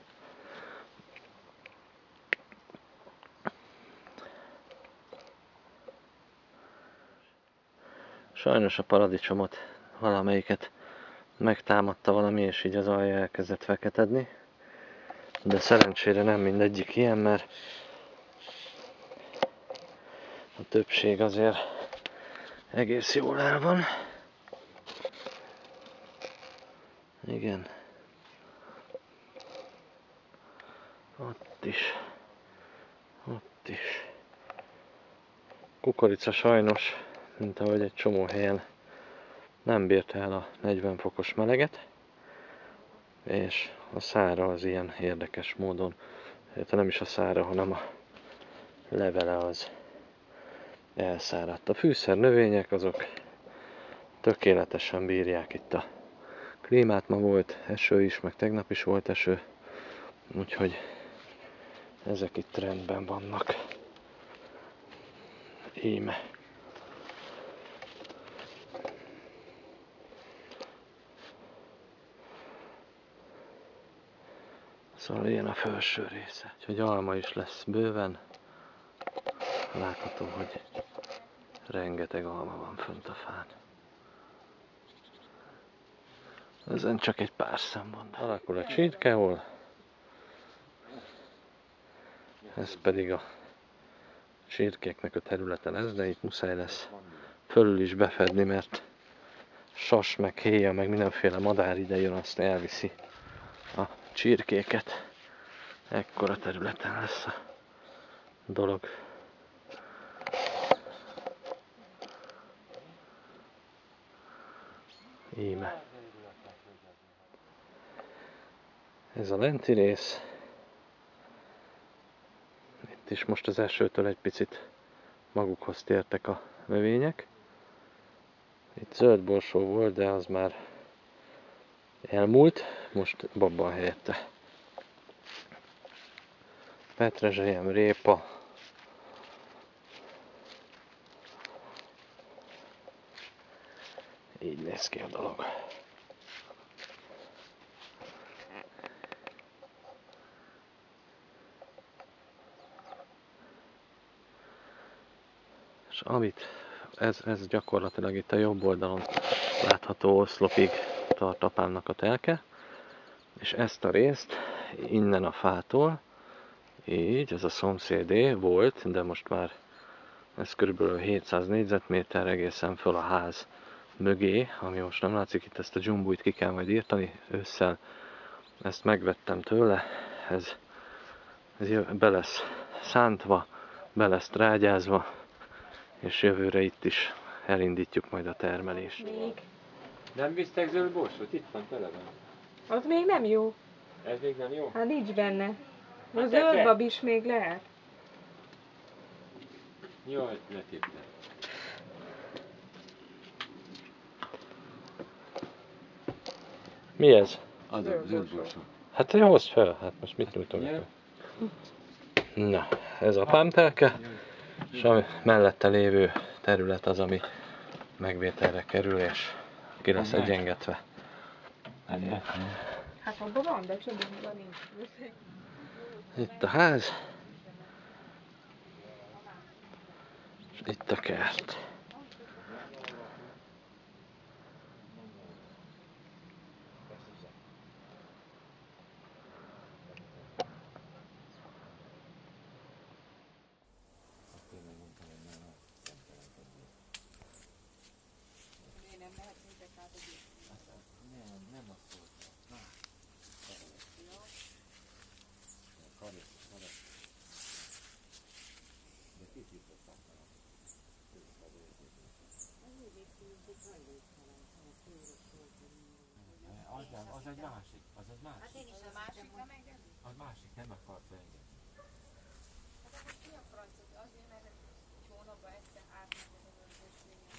Sajnos a paradicsomot, valamelyiket megtámadta valami, és így az alja elkezdett feketedni. De szerencsére nem mindegyik ilyen, mert a többség azért egész jól el van. Igen. Ott is. Ott is. Kukorica sajnos, mint ahogy egy csomó helyen nem bírta el a negyven fokos meleget. És a szára az ilyen érdekes módon, hát nem is a szára, hanem a levele az elszáradt. A fűszernövények azok tökéletesen bírják itt a klímát. Ma volt eső is, meg tegnap is volt eső, úgyhogy ezek itt rendben vannak. Íme. Szóval ilyen a felső része. Úgyhogy alma is lesz bőven. Látható, hogy rengeteg alma van fönt a fán. Ezen csak egy pár szem van. Alakul a csirkehol. Ez pedig a csirkéknek a területe lesz, de itt muszáj lesz fölül is befedni, mert sas, meg héja, meg mindenféle madár ide jön, azt elviszi a csirkéket. Ekkora területen lesz a dolog. Íme. Ez a lenti rész. Itt is most az esőtől egy picit magukhoz tértek a növények. Itt zöld borsó volt, de az már elmúlt, most babban helyette. Petrezselyem, répa. Így néz ki a dolog. És amit, ez, ez gyakorlatilag itt a jobb oldalon látható oszlopig tart apámnak a telke. És ezt a részt innen a fától, így, ez a szomszédé volt, de most már ez körülbelül hétszáz négyzetméter egészen föl a ház mögé, ami most nem látszik, itt ezt a dzsumbújt ki kell majd írtani ősszel. Ezt megvettem tőle, ez, ez be lesz szántva, be lesz trágyázva, és jövőre itt is elindítjuk majd a termelést. Még. Nem visztek zöld borsót? Itt van tele van. Az még nem jó. Ez még nem jó? Hát nincs benne. A Hát zöld te- bab is még lehet. Jaj, ne tippem. Mi ez? Az a zöld borsó. Hát te hozd fel, hát most mit nyújtom Gyere. neked? Na, ez apám telke, és a mellette lévő terület az, ami megvételre kerül, és ki lesz egyengetve. Hát abban van, de csodában nincs. Itt a ház, és itt a kert. Az, az egy másik, az egy másik. Hát én is a másik nem engedem. Az másik nem akart engedni.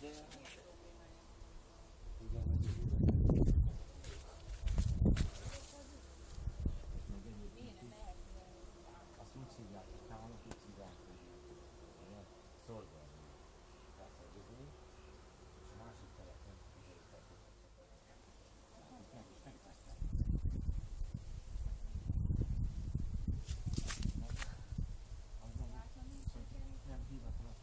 Azt úgy szívják, hogy nálunk úgy szívják, hogy ilyen szorgalmi felszerződni, és a másik teleken ügyeltek. Meg is megtettem. Nem hívatlan.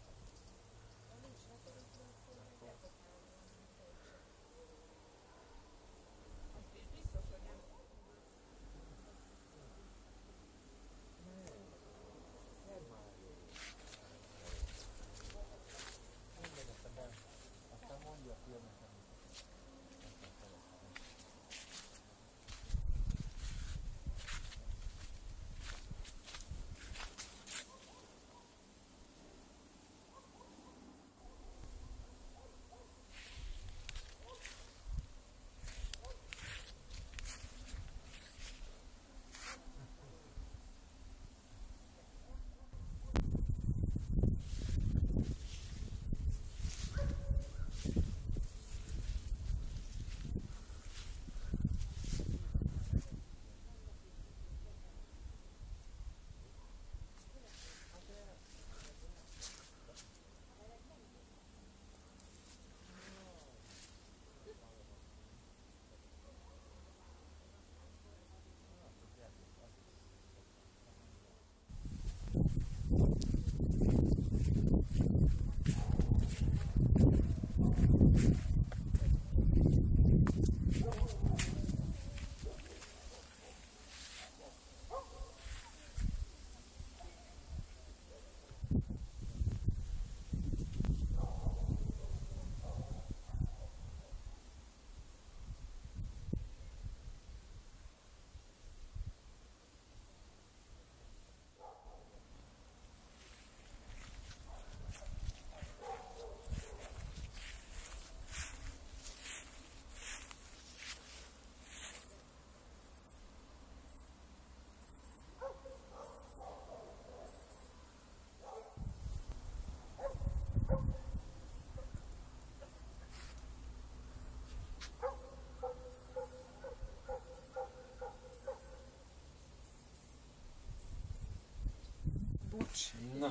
Na,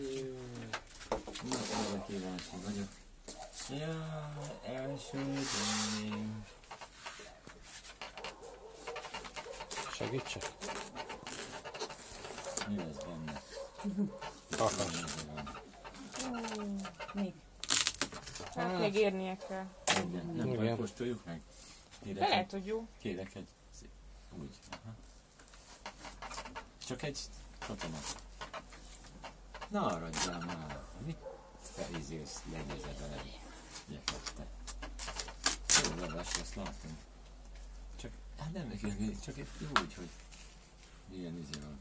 na, arra kíváncsi vagyok. Ja, első dönném. Segítsek? Mi lesz benne? Kakas. Még. Hát még érnie kell. Igen, nem Igen. baj, kóstoljuk meg. Kérek De egy, lehet, hogy jó. kérek egy, szép. Úgy, aha. Csak egy katomat. Na, aradjál már. Mit felizélsz, legyézed a legyekette. Jó levás, azt látom. Csak, hát nem nekünk, csak egy úgy, hogy ilyen izé van.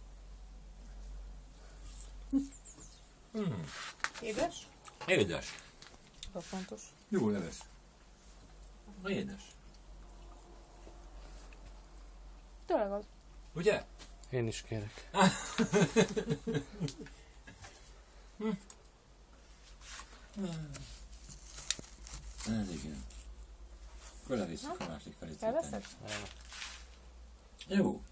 Hmm. Édes? Édes. A fontos. Jó leves. Édes. Tényleg az. Ugye? Én is kérek. Ez igen. Akkor levisszük a másik felé. Elveszed? Jó.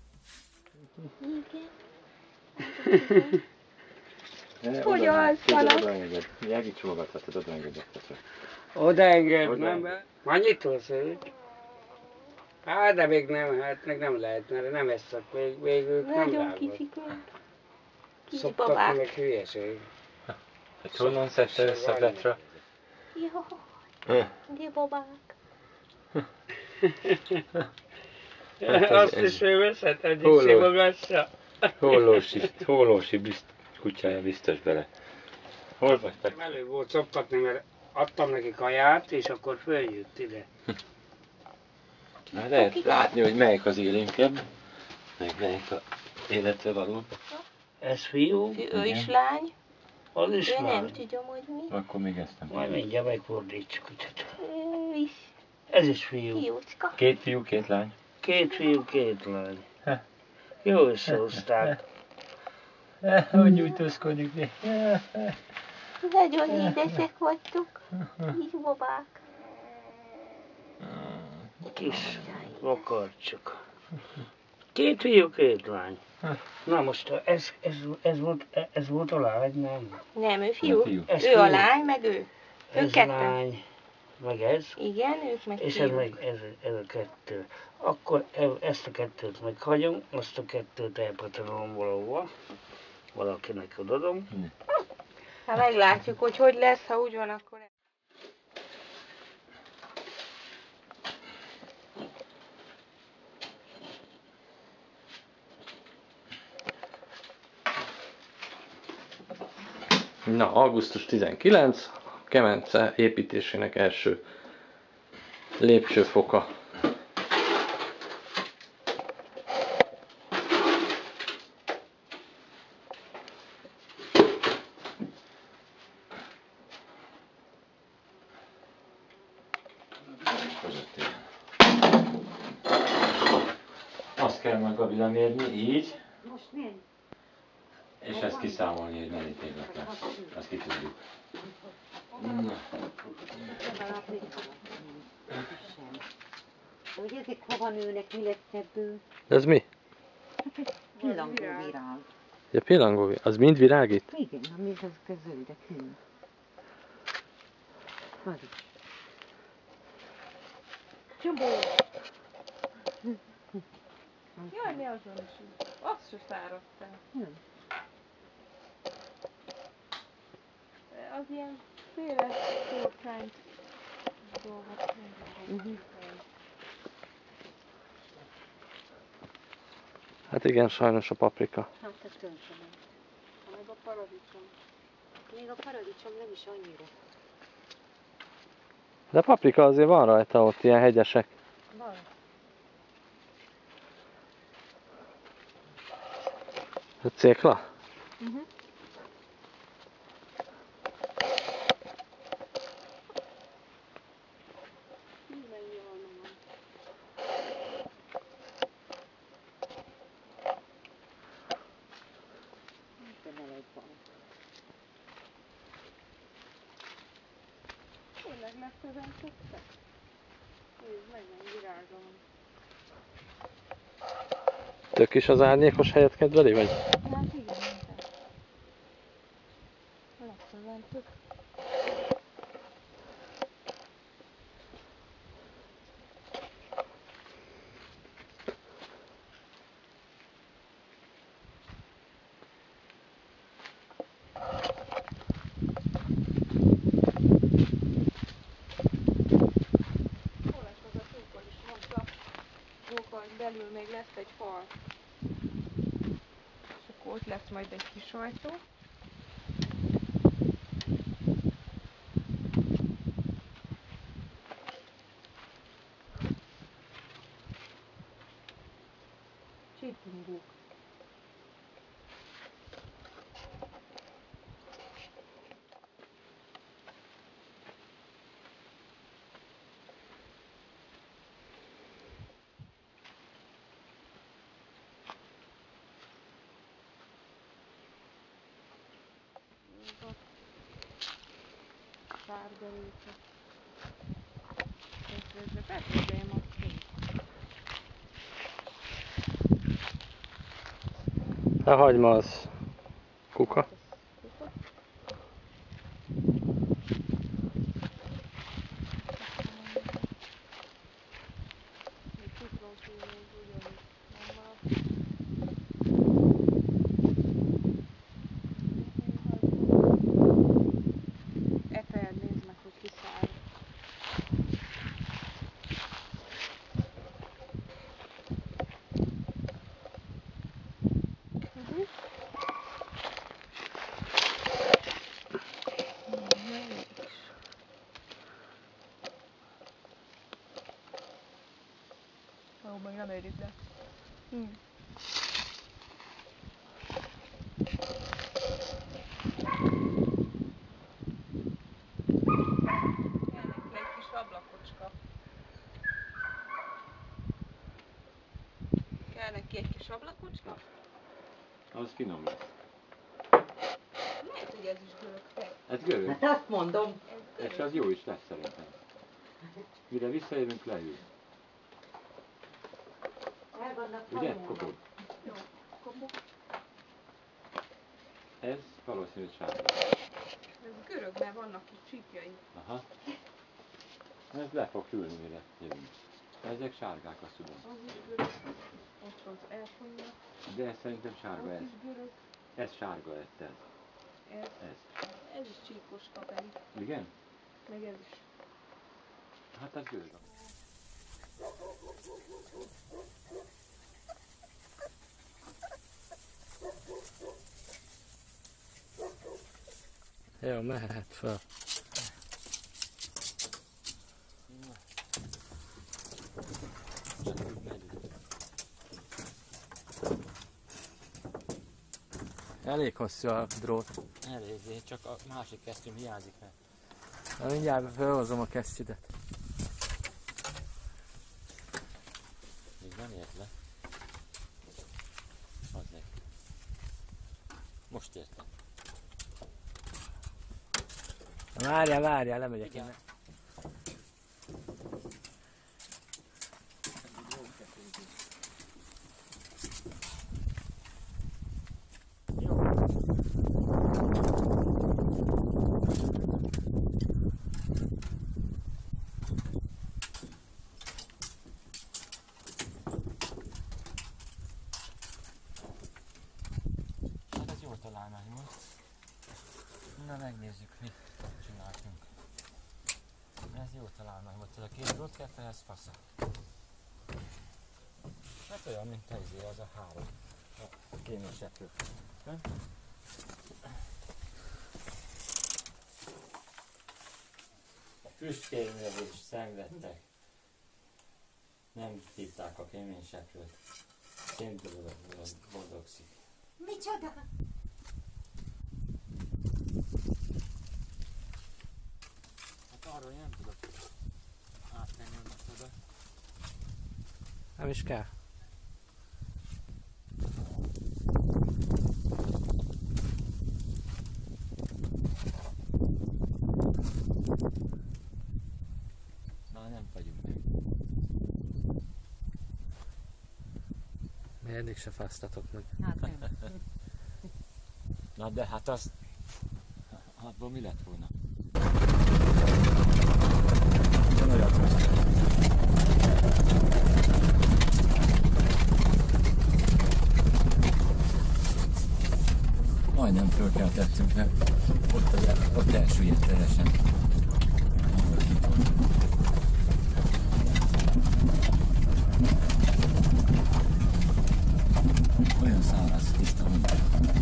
Hogy alszanak? Odaenged. Jági csógathatod, odaengedett. Odaenged, nem be? Már nyitószőt. Hát, de még nem, hát még nem lehet, mert nem eszak, még, még ők nem Nagyon vágott. kicsik még. Kicsi Szoptatni babák. meg hülyeség. Hát honnan szedte össze Petra? Jaj, de babák. Hát ez- Azt ez- is ő veszed, egyik Hol- szivogassa. Hollósi, hollósi bizt, kutyája biztos bele. Hol vagy Petra? Elő volt szoptatni, mert adtam neki kaját, és akkor följött ide. Hát lehet látni, hogy melyik az élénkebb, meg melyik a életre való. Ez fiú, Ő is lány. az is Ő nem már. tudom, hogy mi. Akkor még ezt nem. Majd mindjárt megfordítsuk kutyát. Ő is. Ez is fiú. Fiúcska. Két fiú, két lány. Két fiú, két lány. Jó összehozták. Hogy nyújtózkodik? Nagyon édesek vagytok, kis babák. Kis vakarcsok. Két fiú, két lány. Na most ez, ez, ez, volt, ez volt a lány, nem? Nem, ő fiú. fiú. Ez Ő fiú. a lány, meg ő. Ő Ez ketten. lány, meg ez. Igen, ők meg És ez fiúk. meg ez, ez a kettő. Akkor e- ezt a kettőt meghagyom, azt a kettőt elpatalom valahova. Valakinek odadom. Hát meglátjuk, hogy hogy lesz, ha úgy van, akkor... Na, augusztus tizenkilenc, a kemence építésének első lépcsőfoka. Azt kell meg a lemérni, így, Most milyen? és ezt kiszámolni, hogy mennyi téglat lesz. Azt ki tudjuk. Na. De hogy ezek hova nőnek, mi lesz ebből? Ez mi? Pillangó virág. Ja, pillangó, az mind virágít? Igen, ami ezek a zöldek mind. Az is. Csubó! Jaj, mi azon is? Az se száradt el. Nem. Az ilyen féle korcsányt dolgot. Uh-huh. Hát igen, sajnos a paprika. Hát ez tönkre ment. Meg a paradicsom. Még a paradicsom nem is annyira. De paprika azért van rajta ott, ilyen hegyesek. Van. A cékla? Uh-huh. Tényleg megközelítette? Nézd meg, mennyi virága van. Tök is az árnyékos helyet kedveli, vagy? Hát igen, minden. Megközelített. Belül még lesz egy fal. És akkor ott lesz majd egy kis ajtó. Csirkingók. Sárga része. Ez a betvédeljem a szép. A hagyma az kuka. Eper, nézd meg, hogy kiszáll. Uh-huh. Ó, még nem érik le. Hm. Egy kis ablakocska. Kell neki egy kis ablakocska? Az finom lesz. Miért hogy ez is görög fej. Ez görög. Hát azt mondom. Ez És az jó is lesz szerintem. Mire visszajövünk, leül. El vannak Ugye? tanulva. Kopó. Jó, kopó. Ez valószínű sárga. Ez görög, mert vannak itt csíkjai. Aha. Ez le fog ülni, mire jövünk. Ezek sárgák, azt tudom. Az is görög. Ott van az elfonja. De ez szerintem sárga Az ez. is görög. Ez sárga lett ez. Ez. Ez. Ez is csíkos kapeli. Igen? Meg ez is. Hát ez görög. Jó, mehet fel. Elég hosszú a drót. Eléggé, csak a másik kesztyűm hiányzik meg. Na, mindjárt felhozom a kesztyüdet. Még nem ért le. Az neki. Most értem. Na, várjál, várjál, lemegyek innen. Hát ez jó találmány volt. Na megnézzük, mit csináltunk. Ez jó találmány volt, ez a két drótkefe, ez fasza. Hát olyan, mint a izé, az a három. A kéményseprő. A füstkéményről is szenvedtek. Nem hívták a kéményseprőt. Széndülőről boldogszik. Micsoda? Hát arról nem tudok áttenni most oda. Nem is kell. Na nem vagyunk meg. Mi eddig se fáztatok meg. Hát nem. Na de hát az... Abból mi lett volna? Majdnem fölkeltettünk, mert ott, az, ott elsüllyedt teljesen. Ahol kint voltunk. Olyan száraz, tiszta minden.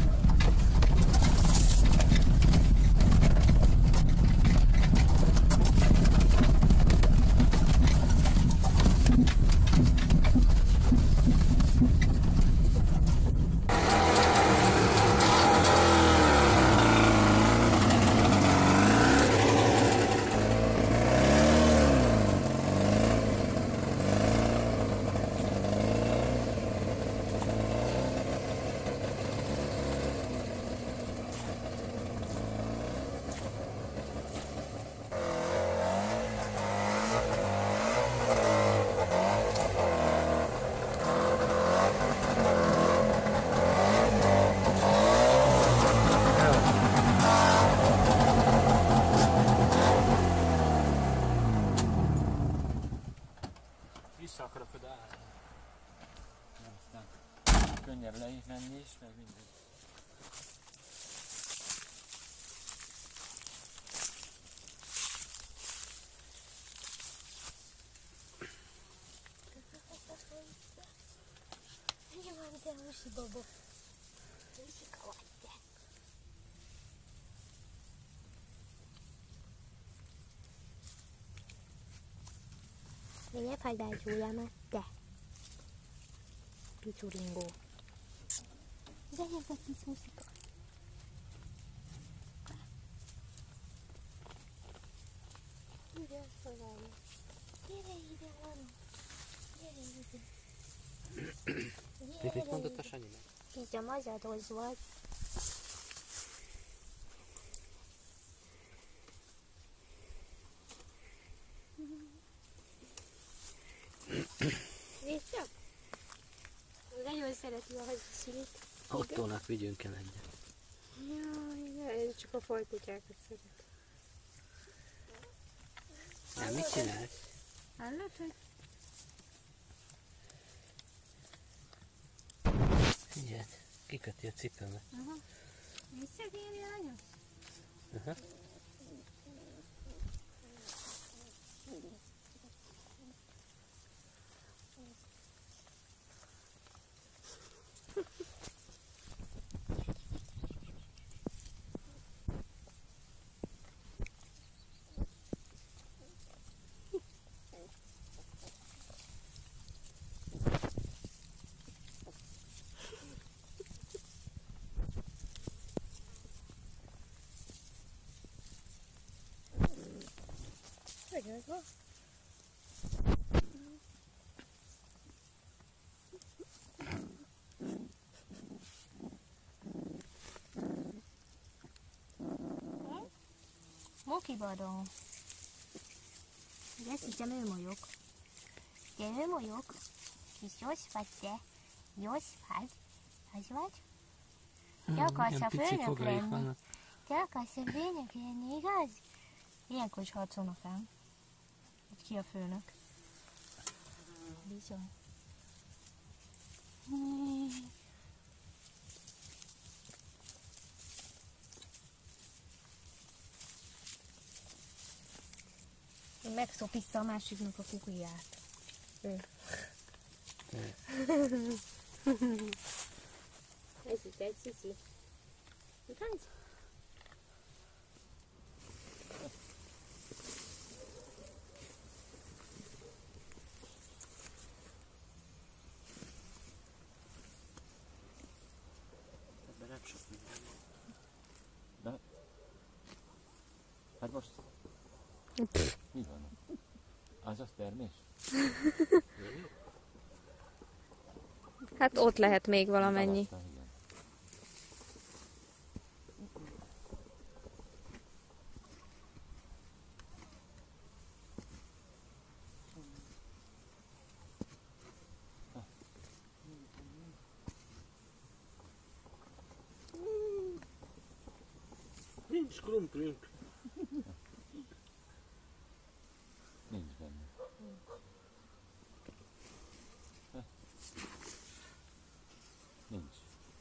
Vissza akarok oda állni. Nem, aztán könnyebb lemenni is, meg minden. Mình phải đại chú ya mà đẻ Pichuringo. Đây là vật Pichuringo. Mit mondott a Sanyi? Így a magyar vagy. szereti a hazisilit. Ottónak vigyünk el egyet. Jaj, én csak a fajkutyákat szeretem. Nem, mit csinálsz? Hallod, hogy? Figyeld, kiköti a cipőmet. Aha. Visszakérje, anyos? Aha. Hogy van? Moki badó. Ezt hiszem ő molyog. De ő molyog. Kis gyors vagy te. Gyors vagy. Az vagy? Te akarsz a főnök lenni. Te akarsz a főnök lenni, igaz? Ilyenkor is harcolnak rám. Hogy ki a főnök. Bizony. Megszopissza a másiknak a kukujját. Ő. Ez itt egy cici. Igaz? Ebben nem sok minden van. De... Hát most... Mi van? Az az termés? Hát ott lehet még valamennyi. Aztán igen. Nincs krumplink. Nincs benne. Nincs.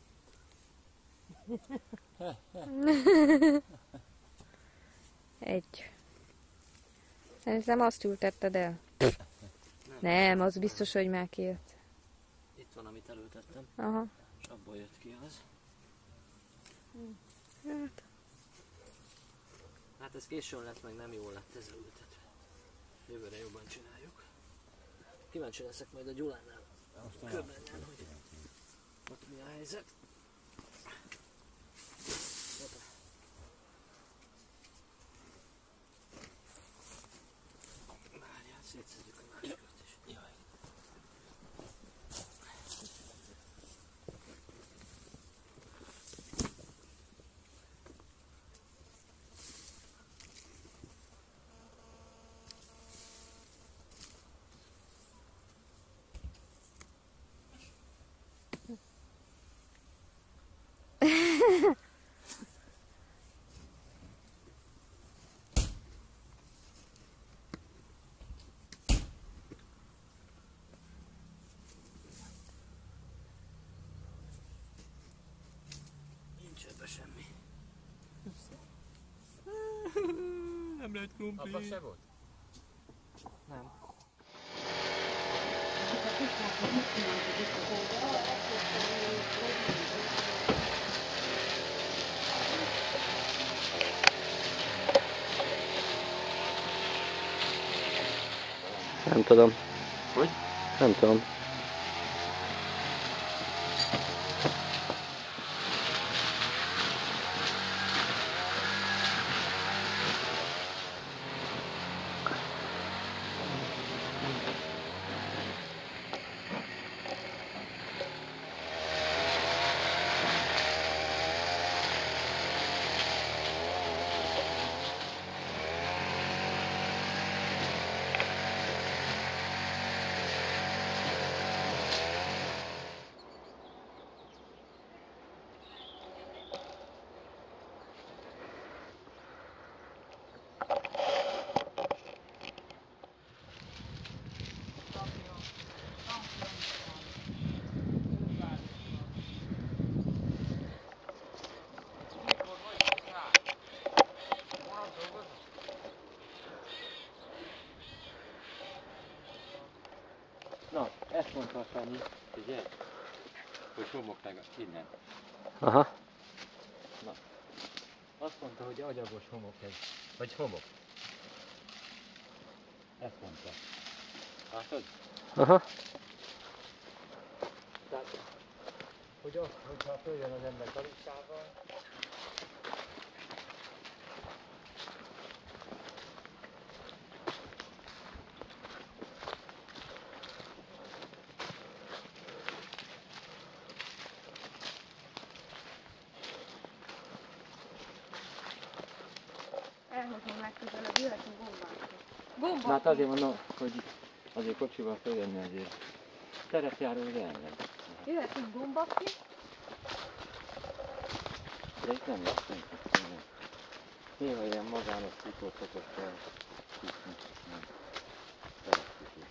Egy. Szerintem azt ültetted el. Nem, az biztos, hogy már kijött. Itt van, amit elültettem, Aha. és abból jött ki az. Hát. Hát ez későn lett, meg nem jól lett ez ültetve. Jövőre jobban csináljuk. Kíváncsi leszek majd a Gyulánál. Köbbenyen, hogy ott mi a helyzet. Oda. Várjál, szétszedjük a másikat is. Jaj. Nincs ebbe semmi. Nem lehet krumpli. Abba se volt? Nem. Nem tudom. Hogy? Nem tudom. mondta a Sanyi, figyelj, hogy homok meg innen. Aha. Na, azt mondta, hogy agyagos homok ez, vagy homok. Ezt mondta. Látod? Aha. Tehát, hogy az, hogyha följön az ember kalussával, Elhozom legközelebb, jöhetünk gombákra. Gombák! na hát azért mondom, hogy azért kocsival följönni azért. Terepjáró az elmegy. Jöhetünk gombakra. De itt nem lesz senki. tényleg. Néha ilyen magános futószokos kell kicni. Nem. Terepfutó.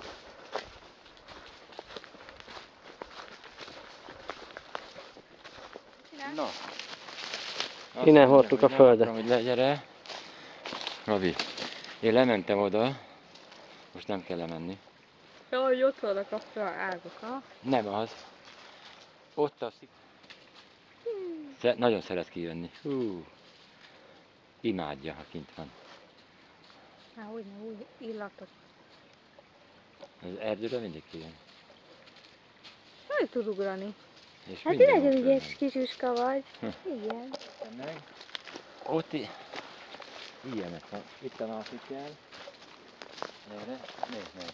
Na. Innen hordtuk a földet. Hogy legyere. Robi, én lementem oda, most nem kell lemenni. Jó, hogy ott vannak a fel ágok, ha? Nem az. Ott a szik... Sze- nagyon szeret kijönni. Hú. Imádja, ha kint van. Há, úgy, úgy illatok. Az erdőre mindig kijön. Hogy tud ugrani? És Hát mindenhol nagyon ügyes fölmegy. kisüska vagy. Hm. Igen. Meg. Ott i... ilyenek van. Itt a másik jel. Erre. Nézd meg.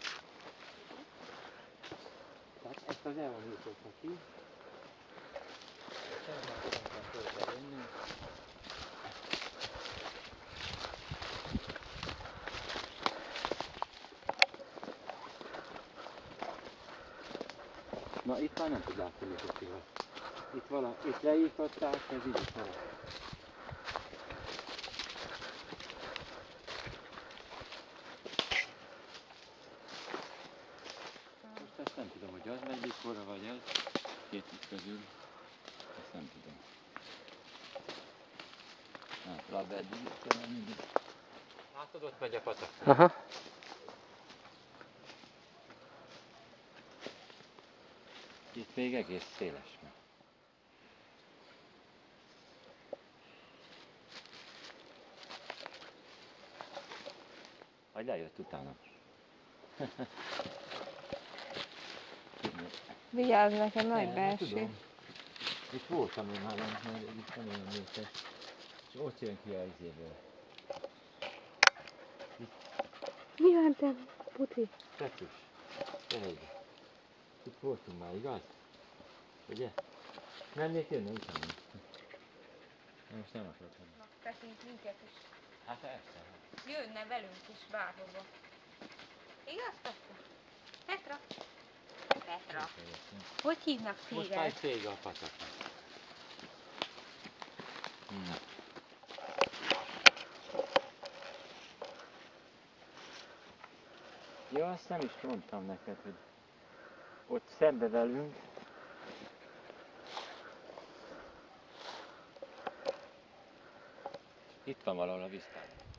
Tehát ezt az elvonultottak ki. Szerintem föl kell venni. Na itt már nem tud látni a kocsival. Itt vala, itt leírtották, ez így is maradt. Most ezt nem tudom, hogy az melyik korra vagy ez. Két itt közül. Ezt nem tudom. Hát, labeddig itt kell mindig. Látod, ott megy a patak. Aha. Itt még egész széles meg. Vagy lejött utána. Vigyázz, nekem nagy Nem, beesik. tudom. Itt voltam én már lent, mert itt nem olyan mészes. És ott jön ki a izéből. Mi van te, puci? Petrus, gyere ide. Itt voltunk már, igaz? Ugye? Mennék jönni utána. Most nem akarok menni. Na, teszünk minket is. Hát persze. Jönne velünk is bárhova. Igaz, Petra? Petra? Petra. Hogy hívnak Most már téged? egy cég a patakon. Na. Ja, azt nem is mondtam neked, hogy ott szembe velünk. Itt van valahol a víztár.